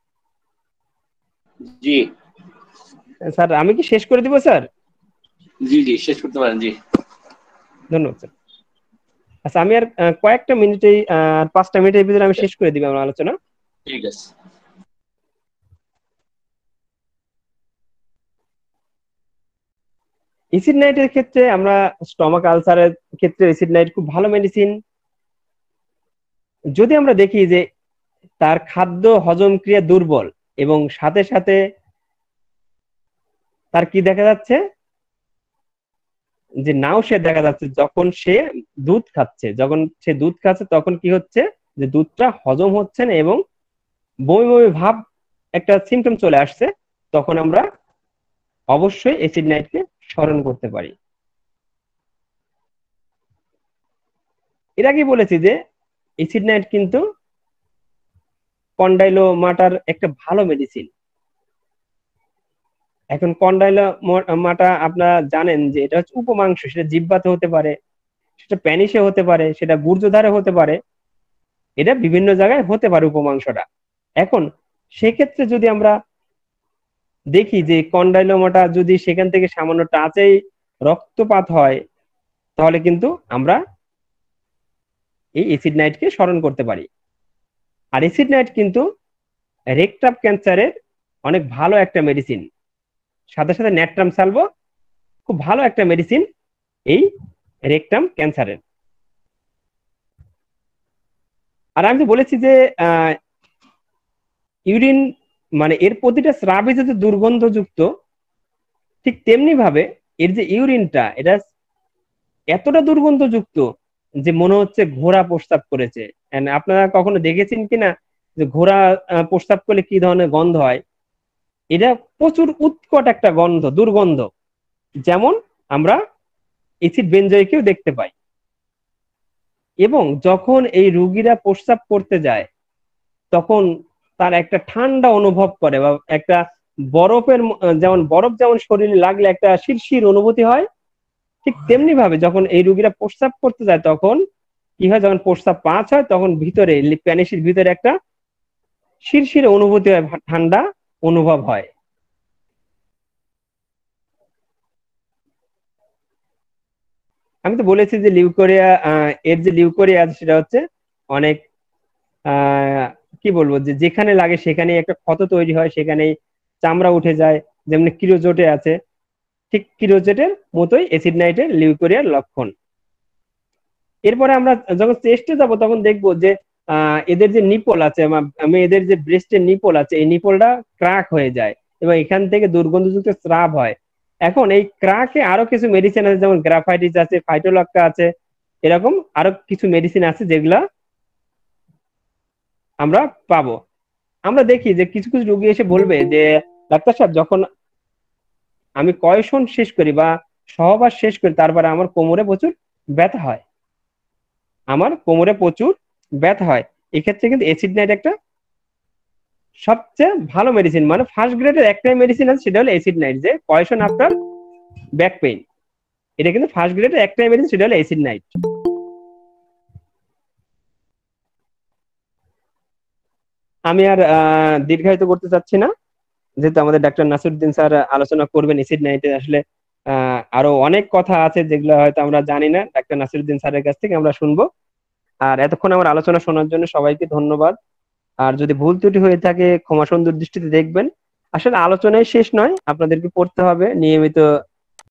জি স্যার আমি কি শেষ করে দিব স্যার? জি জি শেষ করতে পারেন। জি ধন্যবাদ স্যার। আচ্ছা, আমি আর কয়েকটা মিনিটেই 5টা মিনিটের ভিতরে আমি শেষ করে দিব আমার আলোচনা। ঠিক আছে। অ্যাসিড নাইটের ক্ষেত্রে আমরা স্টমাক আলসারের ক্ষেত্রে অ্যাসিড নাইট খুব ভালো মেডিসিন। যদি আমরা দেখি যে তার খাদ্য হজম ক্রিয়া দুর্বল এবং সাথে সাথে তার কি দেখা যাচ্ছে, যে নাউসিয়া দেখা যাচ্ছে, যখন সে দুধ খাচ্ছে, যখন সে দুধ খাচ্ছে তখন কি হচ্ছে, যে দুধটা হজম হচ্ছে না এবং বমি বমি ভাব একটা সিমটম চলে আসছে, তখন আমরা অবশ্যই অ্যাসিড নাইটকে স্মরণ করতে পারি। এর আগে বলেছি যে অ্যাসিড নাইট কিন্তু কন্ডাইলোমাটার একটা ভালো মেডিসিন। এখন কন্ডাইলোমাটা আপনারা জানেন যে এটা হচ্ছে উপমাংস, সেটা জিহ্বাতে হতে পারে, সেটা প্যানিসে হতে পারে, সেটা গুর্জধারে হতে পারে, এটা বিভিন্ন জায়গায় হতে পারে উপমাংসটা। এখন সেক্ষেত্রে যদি আমরা দেখি যে কন্ডাইলোমাটা যদি সেখান থেকে সামান্য টাচেই রক্তপাত হয়, তাহলে কিন্তু আমরা এই এসিড নাইটকে স্মরণ করতে পারি। আর এসিড নাইট কিন্তু রেকটাম ক্যান্সারের অনেক ভালো একটা মেডিসিন, সাথে সাথে ন্যাট্রাম সালভো খুব ভালো একটা মেডিসিন এই রেকটাম ক্যান্সারের। আর আমি তো বলেছি যে ইউরিন মানে এর প্রতিটা স্রাবই যদি দুর্গন্ধযুক্ত, ঠিক তেমনি ভাবে এর যে ইউরিনটা এটা এতটা দুর্গন্ধযুক্ত যে মনে হচ্ছে ঘোড়া প্রস্রাব করেছে। And আপনারা কখনো দেখেছেন কিনা যে ঘোড়া প্রস্রাব করলে কি ধরনের গন্ধ হয়? এটা প্রচুর উৎকট একটা গন্ধ, দুর্গন্ধ, যেমন আমরা এসিড বেনজয়েকেও দেখতে পাই। এবং যখন এই রুগীরা প্রস্রাব করতে যায় তখন তার একটা ঠান্ডা অনুভব করে, বা একটা বরফের যেমন বরফ যেমন শরীরে লাগলে একটা শিরশির অনুভূতি হয়, ঠিক তেমনি ভাবে যখন এই রুগীরা প্রস্রাব করতে যায় তখন কি হয়, যখন প্রস্রাব পাস হয় তখন ভিতরে প্যানিসের ভিতরে একটা শিরশির অনুভূতি হয়, ঠান্ডা অনুভব হয়। আমি তো বলেছি যে লিউকোরিয়া, এর যে লিউকোরিয়া আছে সেটা হচ্ছে অনেক কি বলবো, যে যেখানে লাগে সেখানে একটা ক্ষত তৈরি হয়, সেখানেই চামড়া উঠে যায়, যেমন কিরোজোটে আছে, ঠিক কিরোজেটের মতোই এসিড নাইটের লিউকোরিয়ার লক্ষণ। এরপরে আমরা যখন চেস্টে যাব তখন দেখবো যে এদের যে নিপল আছে, আমি এদের যে ব্রেস্টের নিপল আছে, এই নিপলটা ক্রাক হয়ে যায় এবং এখান থেকে দুর্গন্ধযুক্ত স্রাব হয়। এখন এই ক্রাকে আরো কিছু মেডিসিন আছে, যেমন গ্রাফাইটিস আছে, ফাইটোলক্কা আছে, এরকম আরো কিছু মেডিসিন আছে যেগুলা আমরা পাবো। আমরা দেখি যে কিছু কিছু রোগী এসে বলবে যে ডাক্তার সাহেব, যখন আমি কয়শন শেষ করি বা সহবাস শেষ করি তারপরে আমার কোমরে প্রচুর ব্যথা হয়, আমার কোমরে প্রচুর ব্যথা হয়। এক্ষেত্রে কিন্তু এসিড নাইট একটা সবচেয়ে ভালো মেডিসিন, মানে ফার্স্ট গ্রেডের একটাই মেডিসিন আছে, সেটা হলো এসিড নাইট, যে কয়শন আফটার ব্যাক পেইন, এটা কিন্তু ফার্স্ট গ্রেডের একটাই মেডিসিন, সেটা হলো এসিড নাইট। আমি আর দীর্ঘায়িত করতে চাচ্ছি না, যেহেতু আমাদের ডাক্তার নাসিরউদ্দিন স্যার আলোচনা করবেন এসিড নাইটে। আসলে আরো অনেক কথা আছে যেগুলো হয়তো আমরা জানি না, ডাক্তার নাসিরউদ্দিন স্যারের কাছ থেকে আমরা শুনবো। আর এতক্ষণ আমার আলোচনা শোনার জন্য সবাইকে ধন্যবাদ। আর যদি ভুল ত্রুটি হয়ে থাকে ক্ষমা সুন্দর দৃষ্টিতে দেখবেন। আসলে আলোচনায় শেষ নয়, আপনাদেরকে পড়তে হবে নিয়মিত